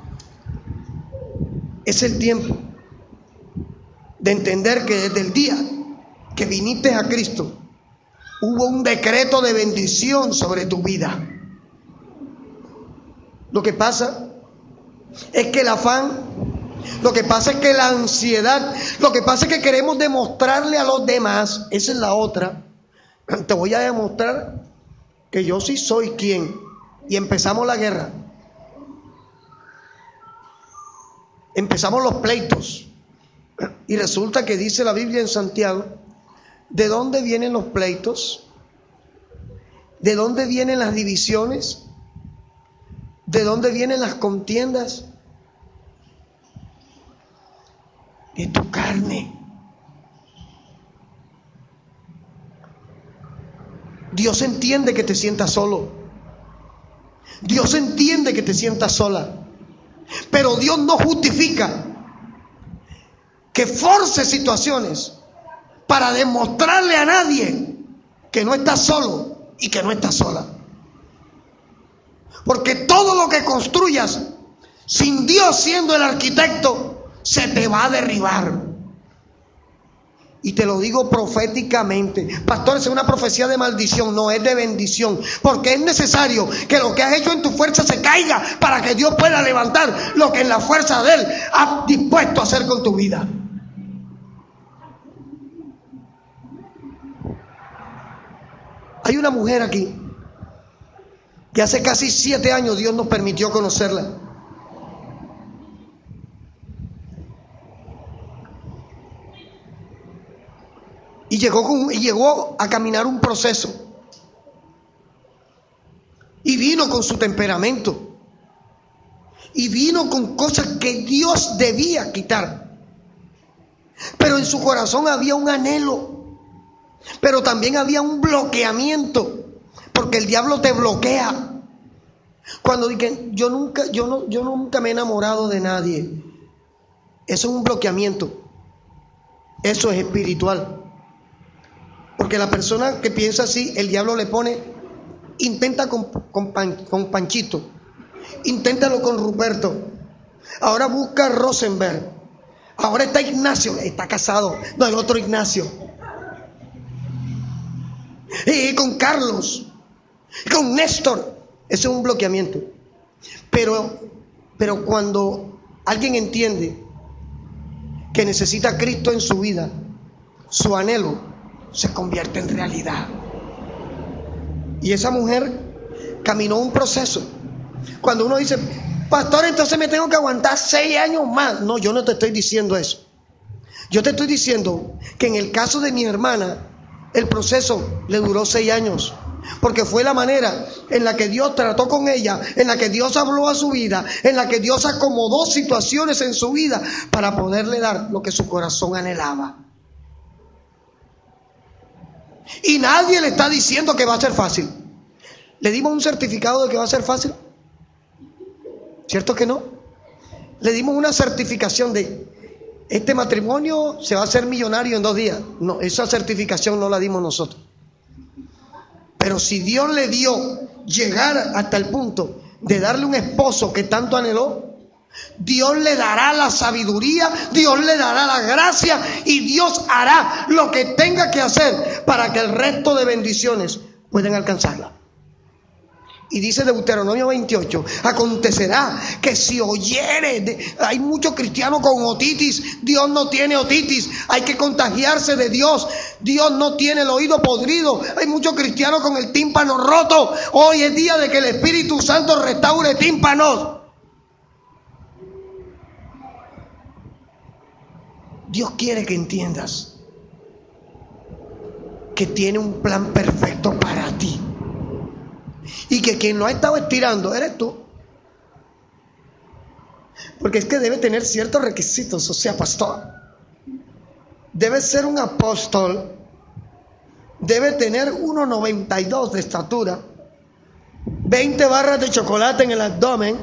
es el tiempo de entender que desde el día que viniste a Cristo, hubo un decreto de bendición sobre tu vida. Lo que pasa es que el afán, lo que pasa es que la ansiedad, lo que pasa es que queremos demostrarle a los demás, esa es la otra. Te voy a demostrar que yo sí soy quien. Y empezamos la guerra. Empezamos los pleitos. Y resulta que dice la Biblia en Santiago, ¿de dónde vienen los pleitos? ¿De dónde vienen las divisiones? ¿De dónde vienen las contiendas? De tu carne. Dios entiende que te sientas solo. Dios entiende que te sientas sola. Pero Dios no justifica que force situaciones para demostrarle a nadie que no estás solo y que no estás sola. Porque todo lo que construyas sin Dios siendo el arquitecto se te va a derribar. Y te lo digo proféticamente. Pastor, es una profecía de maldición. No, es de bendición. Porque es necesario que lo que has hecho en tu fuerza se caiga para que Dios pueda levantar lo que en la fuerza de Él ha dispuesto a hacer con tu vida. Hay una mujer aquí que hace casi 7 años Dios nos permitió conocerla. Y llegó a caminar un proceso. Y vino con su temperamento. Y vino con cosas que Dios debía quitar. Pero en su corazón había un anhelo. Pero también había un bloqueamiento. Porque el diablo te bloquea. Cuando dije, yo nunca me he enamorado de nadie. Eso es un bloqueamiento. Eso es espiritual. Porque la persona que piensa así, el diablo le pone, intenta con Panchito, inténtalo con Ruperto, ahora busca a Rosenberg, ahora está Ignacio, está casado, no, el otro Ignacio, y con Carlos, con Néstor. Eso es un bloqueamiento. Pero cuando alguien entiende que necesita a Cristo en su vida, su anhelo se convierte en realidad. Y esa mujer caminó un proceso. Cuando uno dice, pastor, entonces me tengo que aguantar 6 años más. No, yo no te estoy diciendo eso. Yo te estoy diciendo que en el caso de mi hermana, el proceso le duró 6 años. Porque fue la manera en la que Dios trató con ella, en la que Dios habló a su vida, en la que Dios acomodó situaciones en su vida para poderle dar lo que su corazón anhelaba. Y nadie le está diciendo que va a ser fácil. ¿Le dimos un certificado de que va a ser fácil? ¿Cierto que no? Le dimos una certificación de este matrimonio se va a hacer millonario en 2 días. No, esa certificación no la dimos nosotros. Pero si Dios le dio llegar hasta el punto de darle un esposo que tanto anheló, Dios le dará la sabiduría, Dios le dará la gracia y Dios hará lo que tenga que hacer para que el resto de bendiciones puedan alcanzarla. Y dice Deuteronomio 28, acontecerá que si hay muchos cristianos con otitis. Dios no tiene otitis, hay que contagiarse de Dios. Dios no tiene el oído podrido. Hay muchos cristianos con el tímpano roto. Hoy es día de que el Espíritu Santo restaure tímpanos. Dios quiere que entiendas que tiene un plan perfecto para ti. Y que quien lo ha estado estirando eres tú. Porque es que debe tener ciertos requisitos. O sea, pastor, debe ser un apóstol, debe tener 1,92 de estatura, 20 barras de chocolate en el abdomen.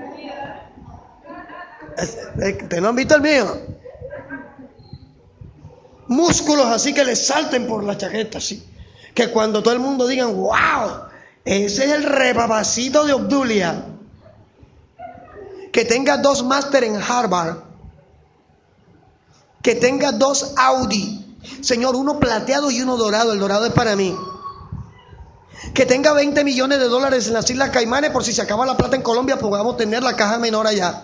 ¿Ustedes no han visto el mío? Músculos así que le salten por la chaqueta, así que cuando todo el mundo diga, wow, ese es el repapacito de Obdulia. Que tenga 2 máster en Harvard, que tenga 2 Audi, Señor, uno plateado y uno dorado. El dorado es para mí. Que tenga 20 millones de dólares en las Islas Caimanes, por si se acaba la plata en Colombia podamos tener la caja menor allá.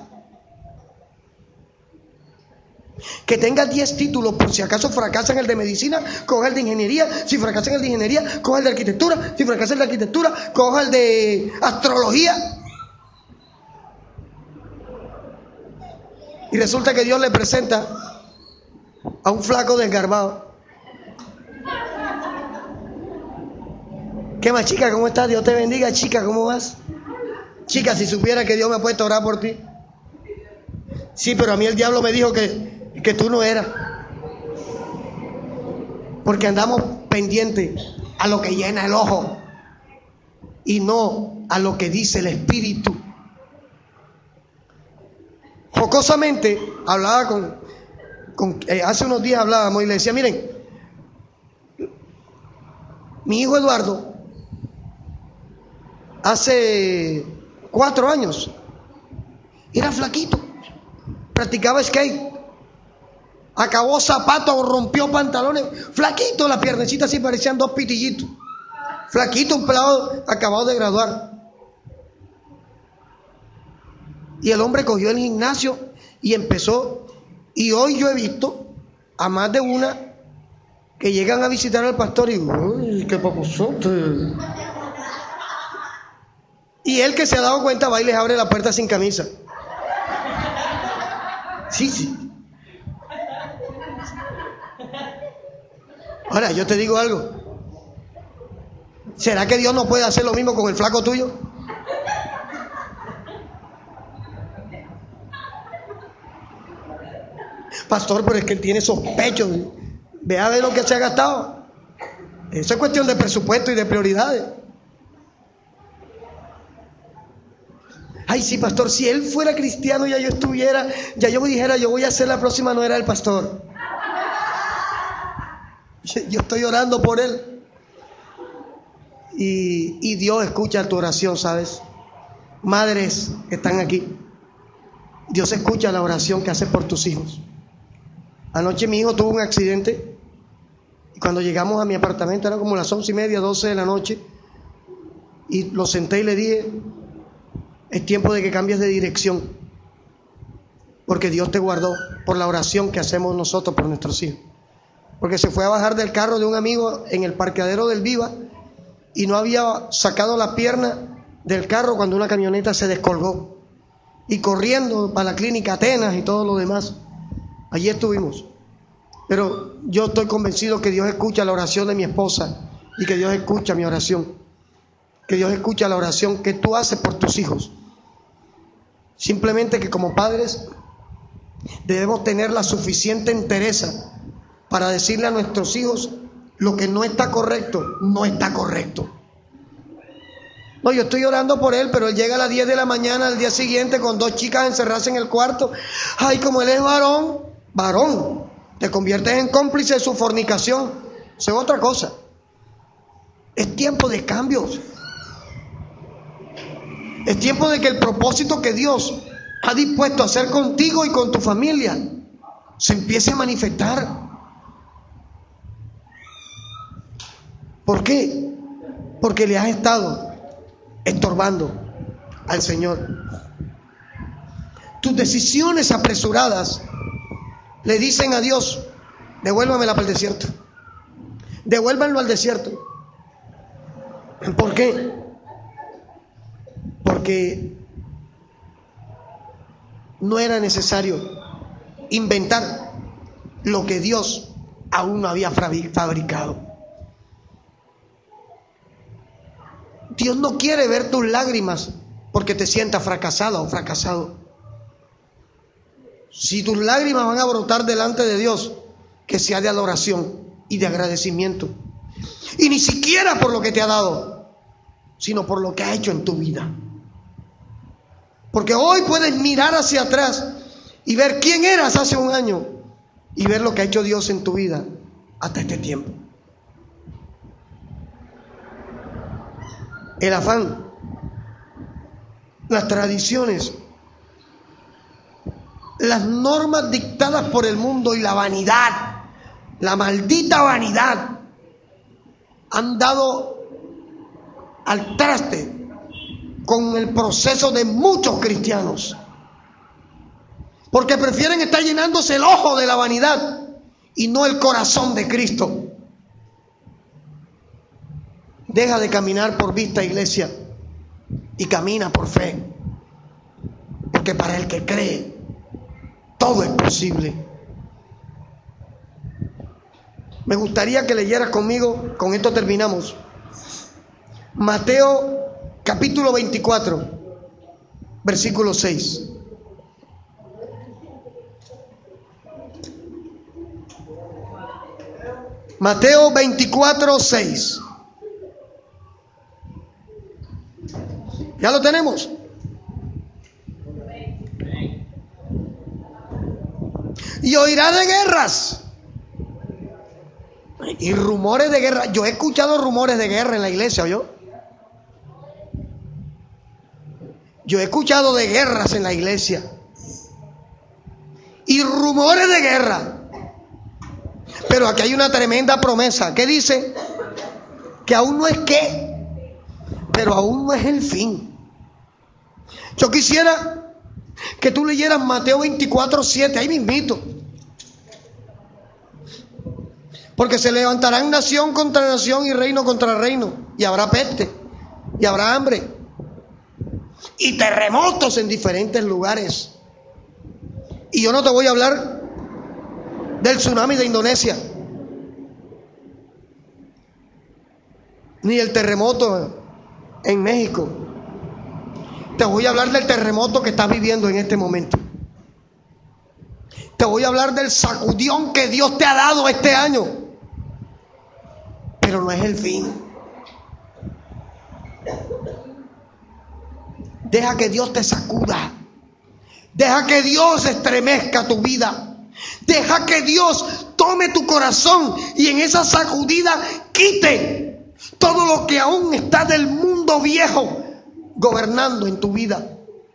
Que tenga 10 títulos, por si acaso fracasa en el de medicina, coja el de ingeniería. Si fracasa en el de ingeniería, coja el de arquitectura. Si fracasa en el de arquitectura, coja el de astrología. Y resulta que Dios le presenta a un flaco desgarbado. ¿Qué más, chica? ¿Cómo estás? Dios te bendiga. Chica, ¿cómo vas? Chica, si supiera que Dios me ha puesto a orar por ti. Sí, pero a mí el diablo me dijo que tú no eras. Porque andamos pendientes a lo que llena el ojo y no a lo que dice el Espíritu. Jocosamente hablaba hace unos días hablábamos y le decía, miren, mi hijo Eduardo hace 4 años era flaquito, practicaba skate, acabó zapatos, rompió pantalones, flaquito, las piernecitas así parecían 2 pitillitos, flaquito, un pelado acabado de graduar. Y el hombre cogió el gimnasio y empezó. Y hoy yo he visto a más de una que llegan a visitar al pastor y ¡uy, qué paposote! Y él, que se ha dado cuenta, va y les abre la puerta sin camisa. Sí. Ahora, yo te digo algo. ¿Será que Dios no puede hacer lo mismo con el flaco tuyo? Pastor, pero es que él tiene esos pechos. Vea de lo que se ha gastado. Eso es cuestión de presupuesto y de prioridades. Ay, sí, pastor, si él fuera cristiano ya yo dijera, yo voy a ser la próxima nuera del pastor. Yo estoy orando por él. Y Dios escucha tu oración, ¿sabes? Madres que están aquí, Dios escucha la oración que haces por tus hijos. Anoche mi hijo tuvo un accidente y cuando llegamos a mi apartamento eran como las 11:30, 12 de la noche y lo senté y le dije, es tiempo de que cambies de dirección porque Dios te guardó por la oración que hacemos nosotros por nuestros hijos. Porque se fue a bajar del carro de un amigo en el parqueadero del Viva y no había sacado la pierna del carro cuando una camioneta se descolgó y corriendo para la clínica Atenas y todo lo demás. Allí estuvimos. Pero yo estoy convencido que Dios escucha la oración de mi esposa y que Dios escucha mi oración. Que Dios escucha la oración que tú haces por tus hijos. Simplemente que como padres debemos tener la suficiente entereza para decirle a nuestros hijos lo que no está correcto, no está correcto. No, yo estoy orando por él, pero él llega a las 10 de la mañana al día siguiente con 2 chicas encerradas en el cuarto. Ay, como él es varón, te conviertes en cómplice de su fornicación. Eso es otra cosa. Es tiempo de cambios. Es tiempo de que el propósito que Dios ha dispuesto a hacer contigo y con tu familia se empiece a manifestar. ¿Por qué? Porque le has estado estorbando al Señor. Tus decisiones apresuradas le dicen a Dios: devuélvamela para el desierto, devuélvanlo al desierto. ¿Por qué? Porque no era necesario inventar lo que Dios aún no había fabricado. Dios no quiere ver tus lágrimas porque te sientas fracasada o fracasado. Si tus lágrimas van a brotar delante de Dios, que sea de adoración y de agradecimiento. Y ni siquiera por lo que te ha dado, sino por lo que ha hecho en tu vida. Porque hoy puedes mirar hacia atrás y ver quién eras hace un año y ver lo que ha hecho Dios en tu vida hasta este tiempo. El afán, las tradiciones, las normas dictadas por el mundo y la vanidad, la maldita vanidad, han dado al traste con el proceso de muchos cristianos, porque prefieren estar llenándose el ojo de la vanidad y no el corazón de Cristo. Deja de caminar por vista, iglesia, y camina por fe, porque para el que cree todo es posible. Me gustaría que leyeras conmigo, con esto terminamos, Mateo capítulo 24, versículo 6. Mateo 24, 6. ¿Ya lo tenemos? Y oirá de guerras y rumores de guerra. Yo he escuchado rumores de guerra en la iglesia, Yo he escuchado de guerras en la iglesia y rumores de guerra. Pero aquí hay una tremenda promesa. ¿Qué dice? Que aún no es qué, pero aún no es el fin. Yo quisiera que tú leyeras Mateo 24, 7, ahí mismito. Porque se levantarán nación contra nación y reino contra reino, y habrá peste, y habrá hambre, y terremotos en diferentes lugares. Y yo no te voy a hablar del tsunami de Indonesia, ni el terremoto en México. Te voy a hablar del terremoto que estás viviendo en este momento. Te voy a hablar del sacudión que Dios te ha dado este año. Pero no es el fin. Deja que Dios te sacuda. Deja que Dios estremezca tu vida. Deja que Dios tome tu corazón y en esa sacudida quite todo lo que aún está del mundo viejo gobernando en tu vida.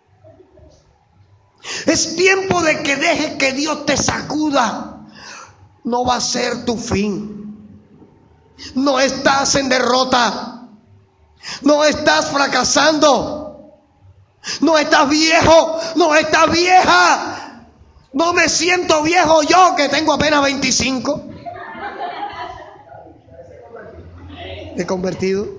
Es tiempo de que dejes que Dios te sacuda. No va a ser tu fin. No estás en derrota. No estás fracasando. No estás viejo. No estás vieja. No me siento viejo yo, que tengo apenas 25. He convertido.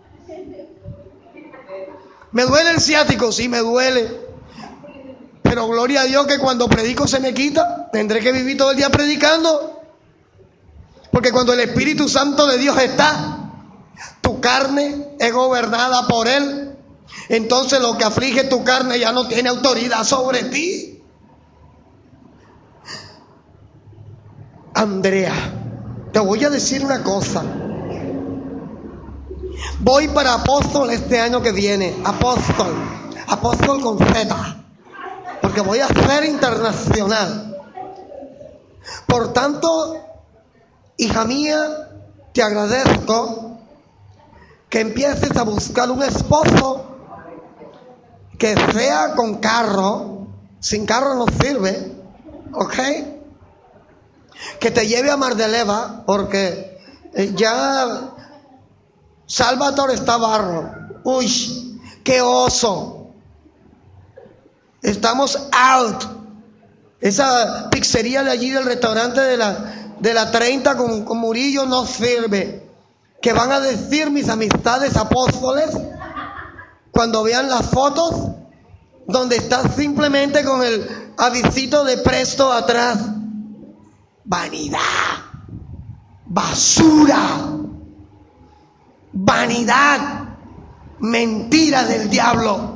¿Me duele el ciático? Sí, me duele. Pero gloria a Dios que cuando predico se me quita. Tendré que vivir todo el día predicando. Porque cuando el Espíritu Santo de Dios está, tu carne es gobernada por Él. Entonces lo que aflige tu carne ya no tiene autoridad sobre ti. Andrea, te voy a decir una cosa. Voy para apóstol este año que viene. Apóstol con Z, porque voy a ser internacional. Por tanto, hija mía, te agradezco que empieces a buscar un esposo que sea con carro. Sin carro no sirve, ¿ok? Que te lleve a Mar de Leva, porque ya Salvador está barro. Uy, qué oso. Estamos out. Esa pizzería de allí del restaurante de la 30 con Murillo no sirve. ¿Qué van a decir mis amistades apóstoles cuando vean las fotos donde estás simplemente con el avisito de Presto atrás? Vanidad, basura, vanidad, mentira del diablo.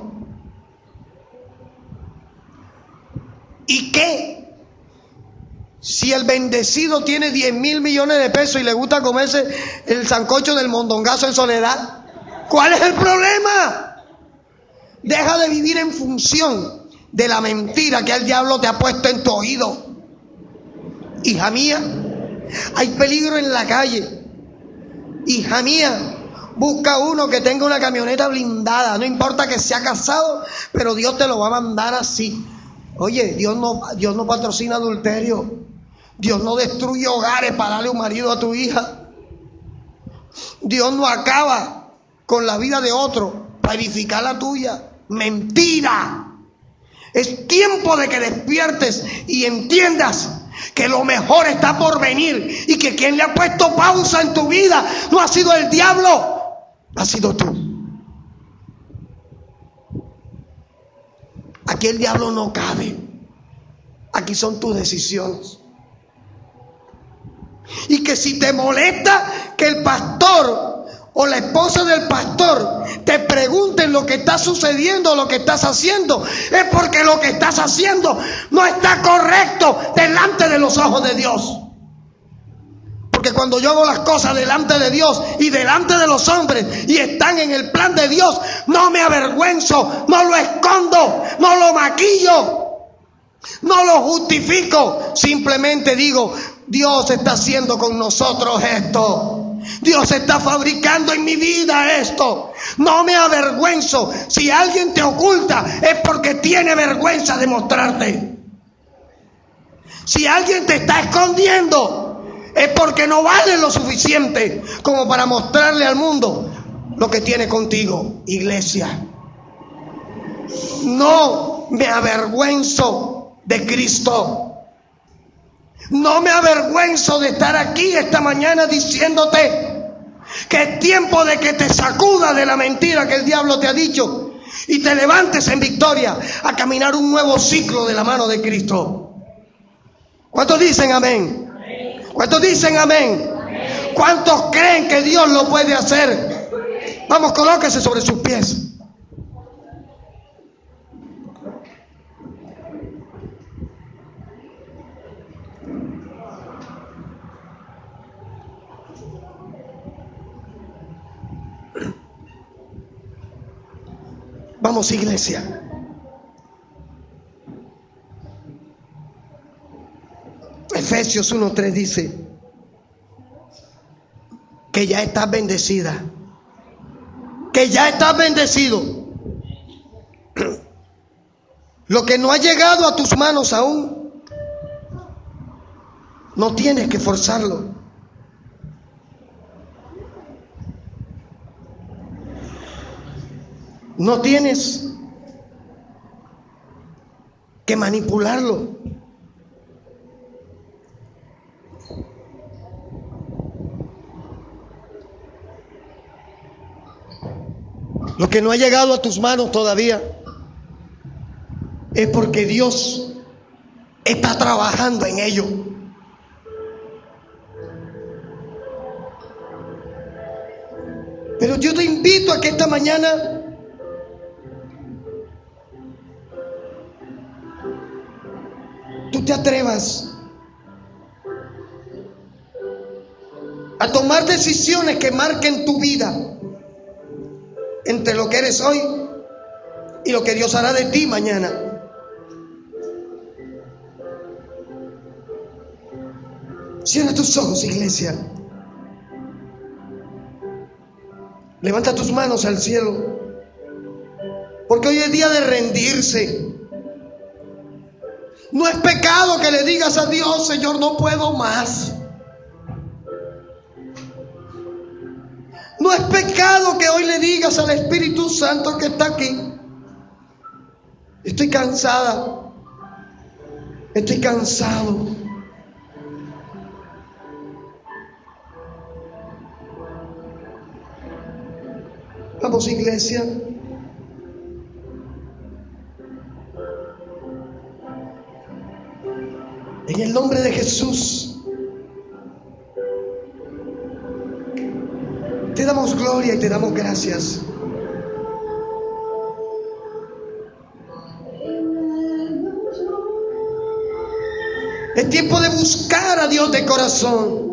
¿Y qué? Si el bendecido tiene 10,000 millones de pesos y le gusta comerse el sancocho del mondongazo en soledad, ¿cuál es el problema? Deja de vivir en función de la mentira que el diablo te ha puesto en tu oído. Hija mía, hay peligro en la calle. Hija mía, busca uno que tenga una camioneta blindada. No importa que sea casado, pero Dios te lo va a mandar así. Oye, Dios no patrocina adulterio. Dios no destruye hogares para darle un marido a tu hija. Dios no acaba con la vida de otro para edificar la tuya. Mentira. Es tiempo de que despiertes y entiendas que lo mejor está por venir y que quien le ha puesto pausa en tu vida no ha sido el diablo, ha sido tú. Aquí el diablo no cabe. Aquí son tus decisiones. Y que si te molesta que el pastor o la esposa del pastor te pregunten lo que está sucediendo, lo que estás haciendo, es porque lo que estás haciendo no está correcto delante de los ojos de Dios. Porque cuando yo hago las cosas delante de Dios y delante de los hombres y están en el plan de Dios, no me avergüenzo, no lo escondo, no lo maquillo, no lo justifico. Simplemente digo, Dios está haciendo con nosotros esto. Dios está fabricando en mi vida esto. No me avergüenzo. Si alguien te oculta es porque tiene vergüenza de mostrarte. Si alguien te está escondiendo es porque no vale lo suficiente como para mostrarle al mundo lo que tiene contigo. Iglesia, no me avergüenzo de Cristo. No me avergüenzo de estar aquí esta mañana diciéndote que es tiempo de que te sacudas de la mentira que el diablo te ha dicho y te levantes en victoria a caminar un nuevo ciclo de la mano de Cristo. ¿Cuántos dicen amén? ¿Cuántos dicen amén? ¿Cuántos creen que Dios lo puede hacer? Vamos, colóquese sobre sus pies. Vamos, iglesia. Efesios 1:3 dice que ya estás bendecida, que ya estás bendecido. Lo que no ha llegado a tus manos aún, no tienes que forzarlo. No tienes que manipularlo. Lo que no ha llegado a tus manos todavía es porque Dios está trabajando en ello. Pero yo te invito a que esta mañana tú te atrevas a tomar decisiones que marquen tu vida entre lo que eres hoy y lo que Dios hará de ti mañana. Cierra tus ojos, iglesia. Levanta tus manos al cielo, porque hoy es día de rendirse. No es pecado que le digas a Dios: Señor, no puedo más. No es pecado que hoy le digas al Espíritu Santo que está aquí: estoy cansada, estoy cansado. Vamos, iglesia. En el nombre de Jesús, te damos gloria y te damos gracias. Es tiempo de buscar a Dios de corazón.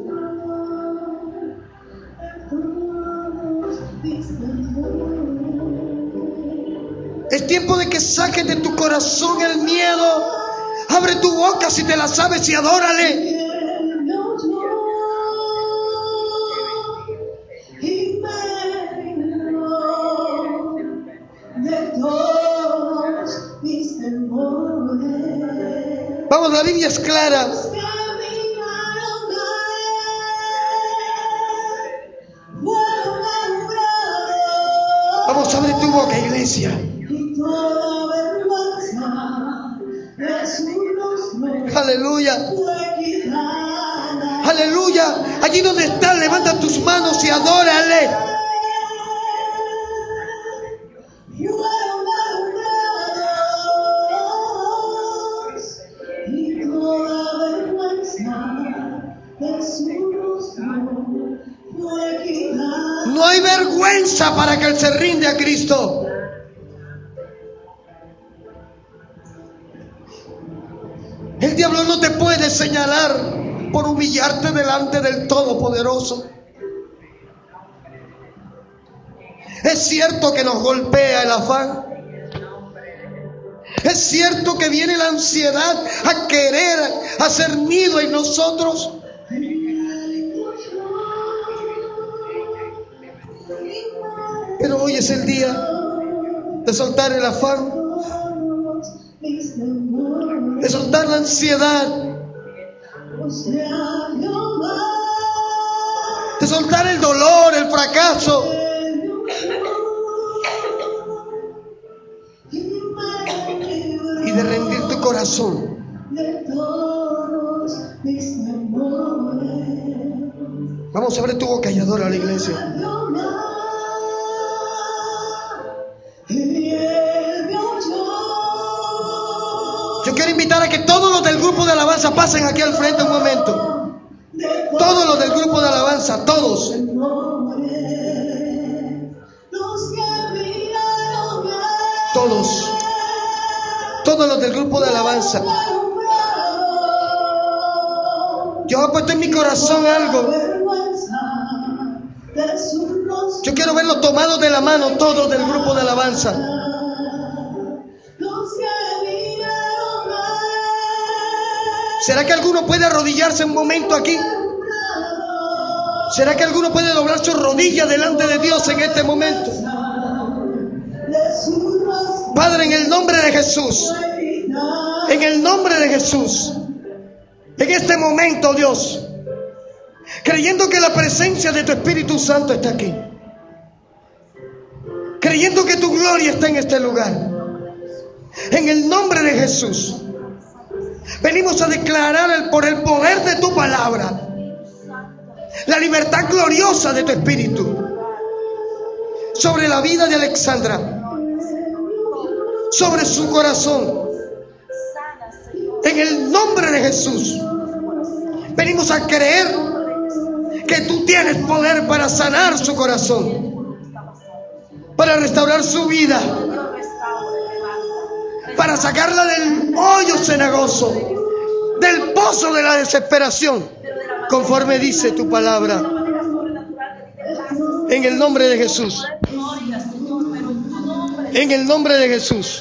Es tiempo de que saques de tu corazón el miedo. Abre tu boca si te la sabes y adórale. Vamos, la Biblia es clara. Vamos, abre tu boca, iglesia. Aleluya. Aleluya. Allí donde estás, levanta tus manos y adórale. No hay vergüenza para que él se rinde a Cristo. El diablo no te puede señalar por humillarte delante del Todopoderoso. Es cierto que nos golpea el afán. Es cierto que viene la ansiedad a querer hacer nido en nosotros. Pero hoy es el día de soltar el afán, de soltar la ansiedad, de soltar el dolor, el fracaso. Y de rendir tu corazón. Vamos a abrir tu boca y adora a la iglesia. Yo quiero invitar a que todos los del grupo de alabanza pasen aquí al frente un momento. Todos los del grupo de alabanza, todos. Todos los del grupo de alabanza. Yo he puesto en mi corazón algo. Yo quiero verlos tomados de la mano, todos del grupo de alabanza. ¿Será que alguno puede arrodillarse un momento aquí? ¿Será que alguno puede doblar su rodilla delante de Dios en este momento? Padre, en el nombre de Jesús, en el nombre de Jesús, en este momento, Dios, creyendo que la presencia de tu Espíritu Santo está aquí, creyendo que tu gloria está en este lugar, en el nombre de Jesús, venimos a declarar por el poder de tu palabra la libertad gloriosa de tu Espíritu sobre la vida de Alexandra, sobre su corazón. En el nombre de Jesús, venimos a creer que tú tienes poder para sanar su corazón, para restaurar su vida, para sacarla del hoyo cenagoso, del pozo de la desesperación, conforme dice tu palabra. En el nombre de Jesús. En el nombre de Jesús.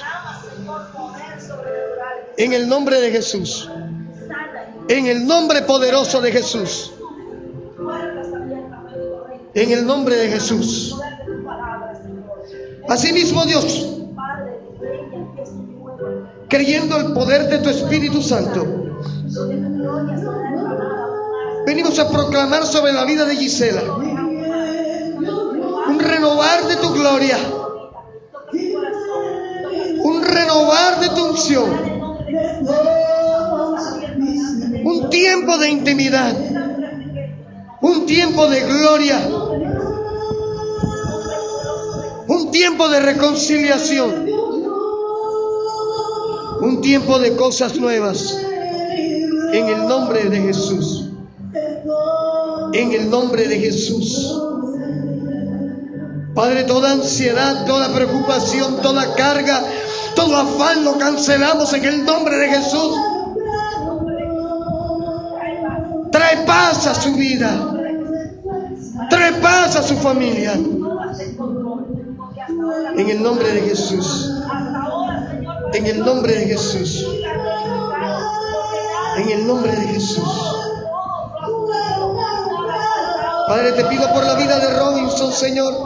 En el nombre de Jesús. En el nombre poderoso de Jesús. En el nombre de Jesús. Asimismo, Dios, creyendo el poder de tu Espíritu Santo, venimos a proclamar sobre la vida de Gisela un renovar de tu gloria, un renovar de tu unción, un tiempo de intimidad, un tiempo de gloria, un tiempo de reconciliación, un tiempo de cosas nuevas, en el nombre de Jesús, en el nombre de Jesús. Padre, toda ansiedad, toda preocupación, toda carga, todo afán lo cancelamos en el nombre de Jesús. Trae paz a su vida, trae paz a su familia, en el nombre de Jesús, en el nombre de Jesús, en el nombre de Jesús. Padre, te pido por la vida de Robinson, Señor.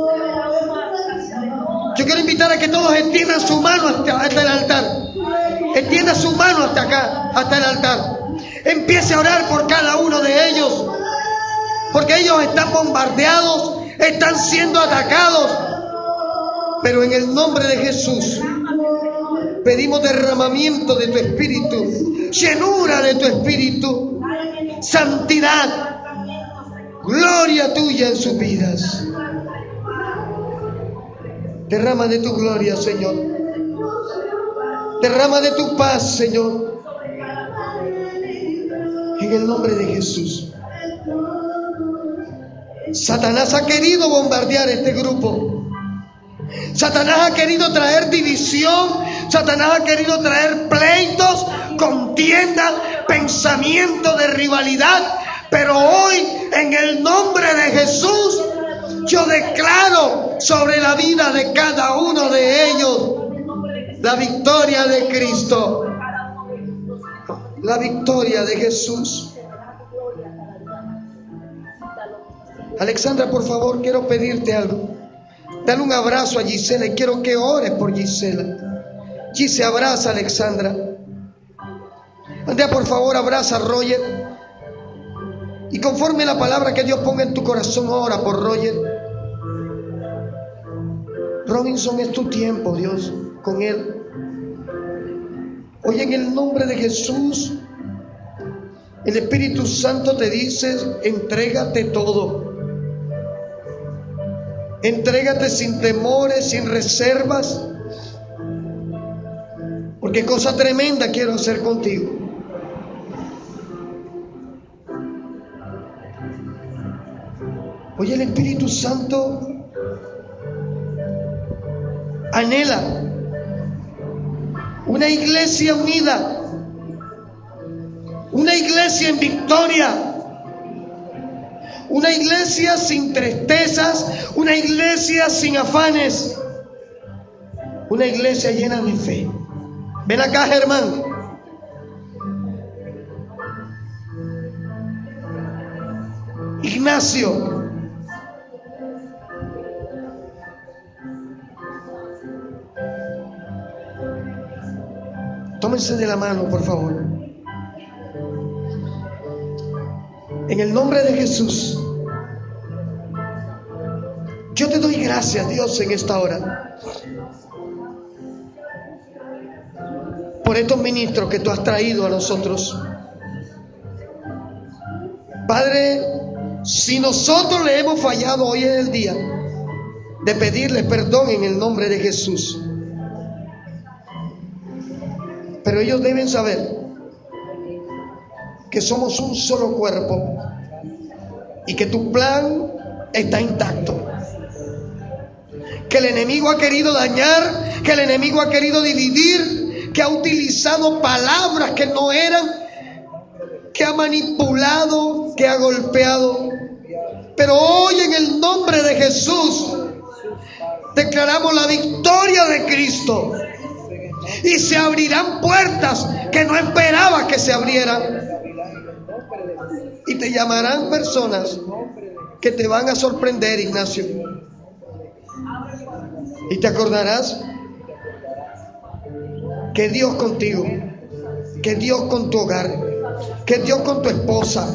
Yo quiero invitar a que todos extiendan su mano hasta el altar. Extienda su mano hasta acá, hasta el altar. Empiece a orar por cada uno de ellos, porque ellos están bombardeados, están siendo atacados. Pero en el nombre de Jesús pedimos derramamiento de tu Espíritu, llenura de tu Espíritu, santidad, gloria tuya en sus vidas. Derrama de tu gloria, Señor. Derrama de tu paz, Señor. En el nombre de Jesús. Satanás ha querido bombardear este grupo. Satanás ha querido traer división. Satanás ha querido traer pleitos, contienda, pensamiento de rivalidad. Pero hoy, en el nombre de Jesús, yo declaro sobre la vida de cada uno de ellos la victoria de Cristo, la victoria de Jesús. Alexandra, por favor, quiero pedirte algo. Dale un abrazo a Gisela y quiero que ores por Gisela. Gise, abraza a Alexandra. Andrea, por favor, abraza a Roger. Y conforme a la palabra que Dios ponga en tu corazón, ora por Roger. Robinson, es tu tiempo, Dios, con él. Hoy, en el nombre de Jesús, el Espíritu Santo te dice: entrégate todo. Entrégate sin temores, sin reservas, porque cosa tremenda quiero hacer contigo. Hoy el Espíritu Santo anhela una iglesia unida, una iglesia en victoria, una iglesia sin tristezas, una iglesia sin afanes, una iglesia llena de fe. Ven acá, Germán. Ignacio. Tómense de la mano, por favor. En el nombre de Jesús, yo te doy gracias, Dios, en esta hora, por estos ministros que tú has traído a nosotros. Padre, si nosotros le hemos fallado, hoy es el día de pedirle perdón en el nombre de Jesús. Pero ellos deben saber que somos un solo cuerpo y que tu plan está intacto. Que el enemigo ha querido dañar, que el enemigo ha querido dividir, que ha utilizado palabras que no eran, que ha manipulado, que ha golpeado. Pero hoy, en el nombre de Jesús, declaramos la victoria de Cristo. Y se abrirán puertas que no esperaba que se abrieran. Y te llamarán personas que te van a sorprender, Ignacio. Y te acordarás que Dios contigo, que Dios con tu hogar, que Dios con tu esposa,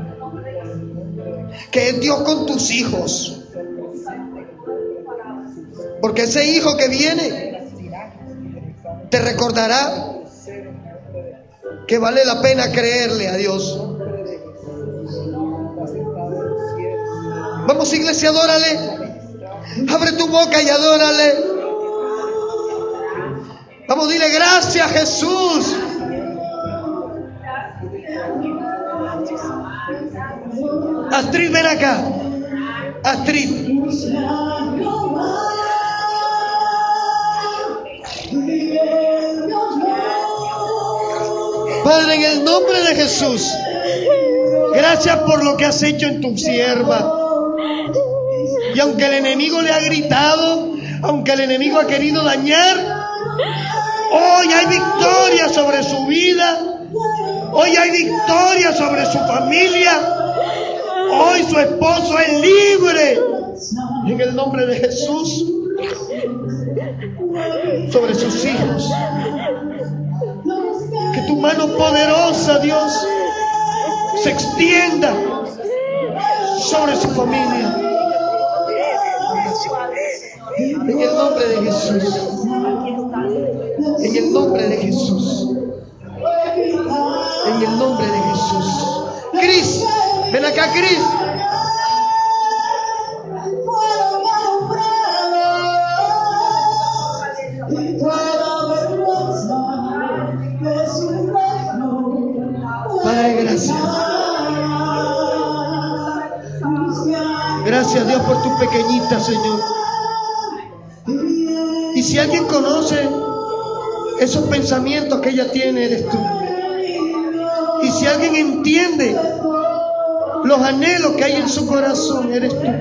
que es Dios con tus hijos. Porque ese hijo que viene te recordará que vale la pena creerle a Dios. Vamos, iglesia, adórale. Abre tu boca y adórale. Vamos, dile gracias, Jesús. Astrid, ven acá. Astrid. Padre, en el nombre de Jesús, gracias por lo que has hecho en tu sierva. Y aunque el enemigo le ha gritado, aunque el enemigo ha querido dañar, hoy hay victoria sobre su vida. Hoy hay victoria sobre su familia. Hoy su esposo es libre. En el nombre de Jesús. Sobre sus hijos. Que tu mano poderosa, Dios, se extienda sobre su familia. En el nombre de Jesús. En el nombre de Jesús. En el nombre de Jesús. Cris, ven acá, Cris. Padre, gracias. Gracias, Dios, por tu pequeñita, Señor. Y si alguien conoce esos pensamientos que ella tiene, eres tú. Y si alguien entiende los anhelos que hay en su corazón, eres tú.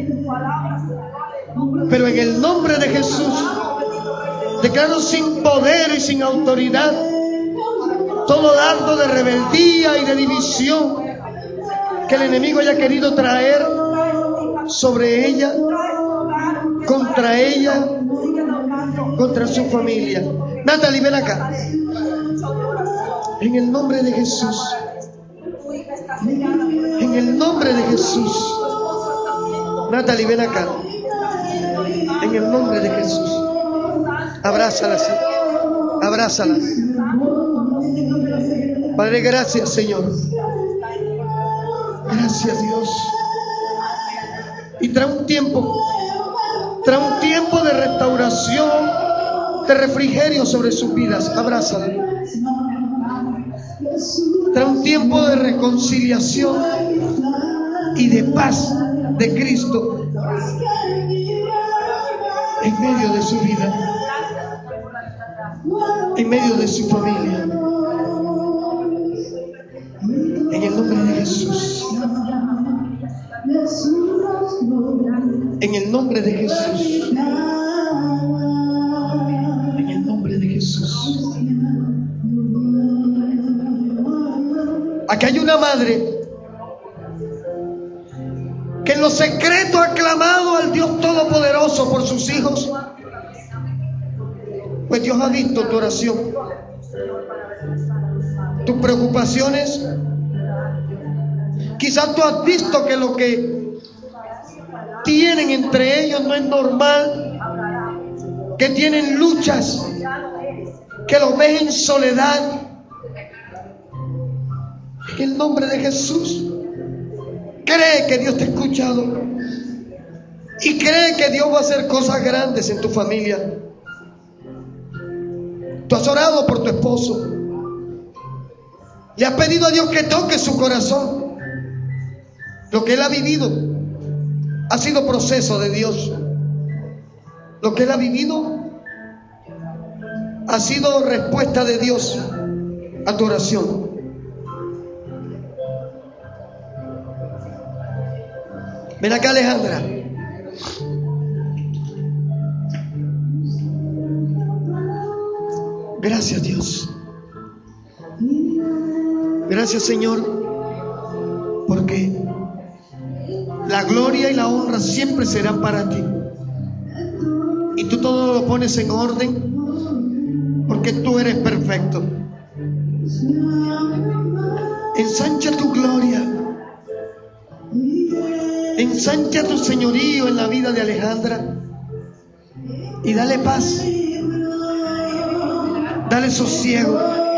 Pero en el nombre de Jesús, declaro sin poder y sin autoridad todo dardo de rebeldía y de división que el enemigo haya querido traer sobre ella, contra su familia. Natalie, ven acá. En el nombre de Jesús. En el nombre de Jesús. Natalie, ven acá. En el nombre de Jesús. Abrázalas. Abrázalas. Padre, gracias, Señor. Gracias, Dios. Y trae un tiempo de restauración, de refrigerio sobre sus vidas. Abrázalas. Trae un tiempo de reconciliación y de paz de Cristo en medio de su vida, en medio de su familia. En el nombre de Jesús. En el nombre de Jesús. En el nombre de Jesús. Aquí hay una madre que en lo secreto ha clamado al Dios Todopoderoso por sus hijos. Pues Dios ha visto tu oración, tus preocupaciones. Quizás tú has visto que lo que tienen entre ellos no es normal, que tienen luchas, que los ves en soledad. En el nombre de Jesús, cree que Dios te ha escuchado y cree que Dios va a hacer cosas grandes en tu familia. Tú has orado por tu esposo, le has pedido a Dios que toque su corazón. Lo que él ha vivido ha sido proceso de Dios. Lo que él ha vivido ha sido respuesta de Dios a tu oración. Ven acá, Alejandra. Gracias, Dios. Gracias, Señor, porque la gloria y la honra siempre serán para ti. y tú todo lo pones en orden, porque tú eres perfecto. Ensancha tu gloria, ensancha tu señorío en la vida de Alejandra y dale paz, dale sosiego.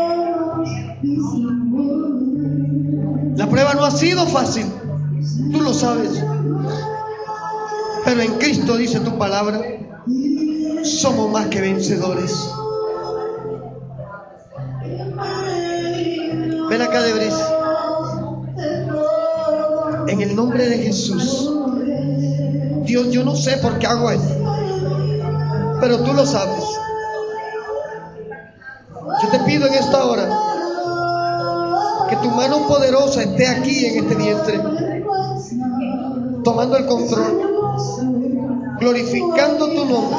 La prueba no ha sido fácil, tú lo sabes, pero en Cristo, dice tu palabra, somos más que vencedores. Ven acá, Debris. En el nombre de Jesús. Dios, yo no sé por qué hago esto, pero tú lo sabes. Yo te pido en esta hora que tu mano poderosa esté aquí en este vientre, tomando el control, glorificando tu nombre,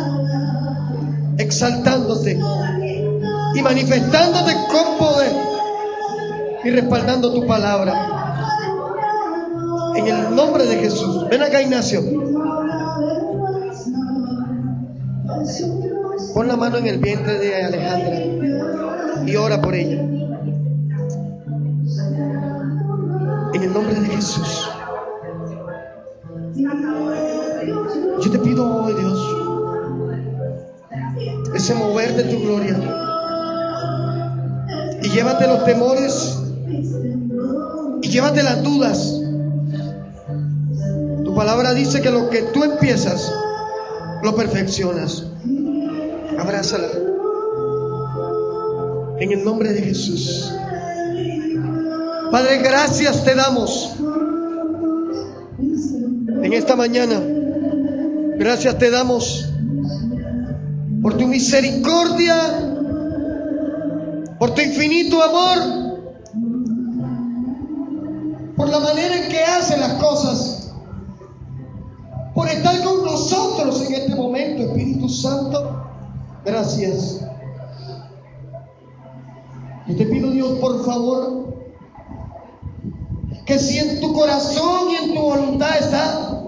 exaltándote y manifestándote con poder y respaldando tu palabra. En el nombre de Jesús. Ven acá, Ignacio. Pon la mano en el vientre de Alejandra y ora por ella. En el nombre de Jesús. Yo te pido hoy, Dios, ese mover de tu gloria, y llévate los temores y llévate las dudas. Tu palabra dice que lo que tú empiezas lo perfeccionas. Abrázala en el nombre de Jesús. Padre, gracias te damos en esta mañana. Gracias te damos por tu misericordia, por tu infinito amor, por la manera en que haces las cosas, por estar con nosotros en este momento, Espíritu Santo. Gracias. Y te pido, Dios, por favor, que si en tu corazón y en tu voluntad está,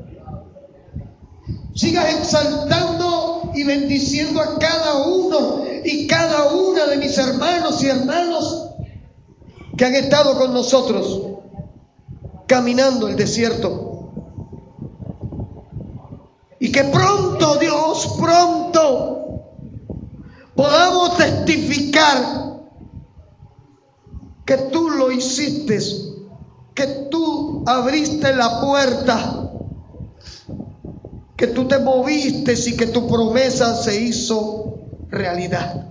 sigas exaltando y bendiciendo a cada uno y cada una de mis hermanos y hermanas que han estado con nosotros caminando el desierto. Y que pronto, Dios, pronto podamos testificar que tú lo hiciste, que tú abriste la puerta, que tú te moviste y que tu promesa se hizo realidad.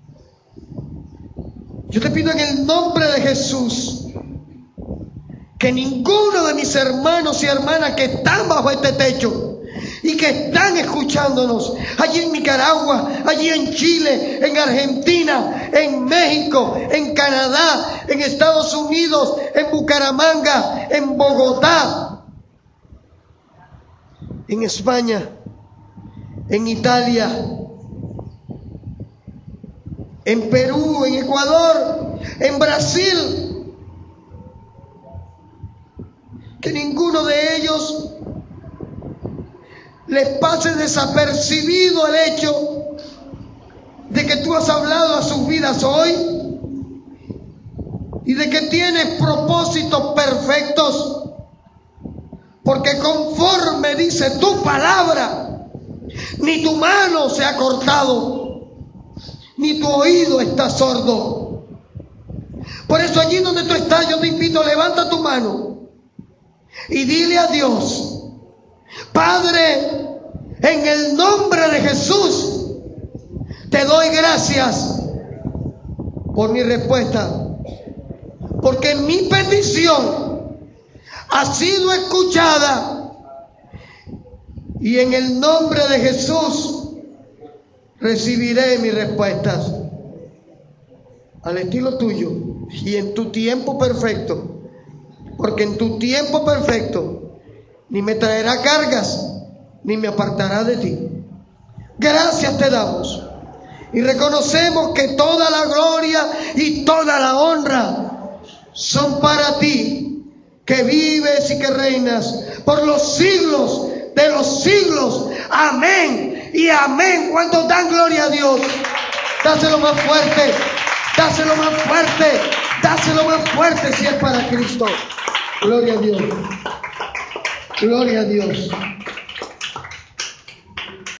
Yo te pido en el nombre de Jesús que ninguno de mis hermanos y hermanas que están bajo este techo y que están escuchándonos allí en Nicaragua, allí en Chile, en Argentina, en México, en Canadá, en Estados Unidos, en Bucaramanga, en Bogotá, en España, en Italia, en Perú, en Ecuador, en Brasil, que ninguno de ellos les pase desapercibido el hecho de que tú has hablado a sus vidas hoy y de que tienes propósitos perfectos, porque conforme dice tu palabra, ni tu mano se ha cortado, ni tu oído está sordo. Por eso allí donde tú estás, yo te invito, levanta tu mano y dile a Dios: Padre, en el nombre de Jesús, te doy gracias por mi respuesta, porque mi petición ha sido escuchada, y en el nombre de Jesús recibiré mis respuestas al estilo tuyo y en tu tiempo perfecto, porque en tu tiempo perfecto ni me traerá cargas ni me apartará de ti. Gracias te damos y reconocemos que toda la gloria y toda la honra son para ti, que vives y que reinas por los siglos de los siglos. Amén y amén. ¿Cuántos dan gloria a Dios? Dáselo más fuerte, dáselo más fuerte, dáselo más fuerte si es para Cristo. Gloria a Dios, gloria a Dios.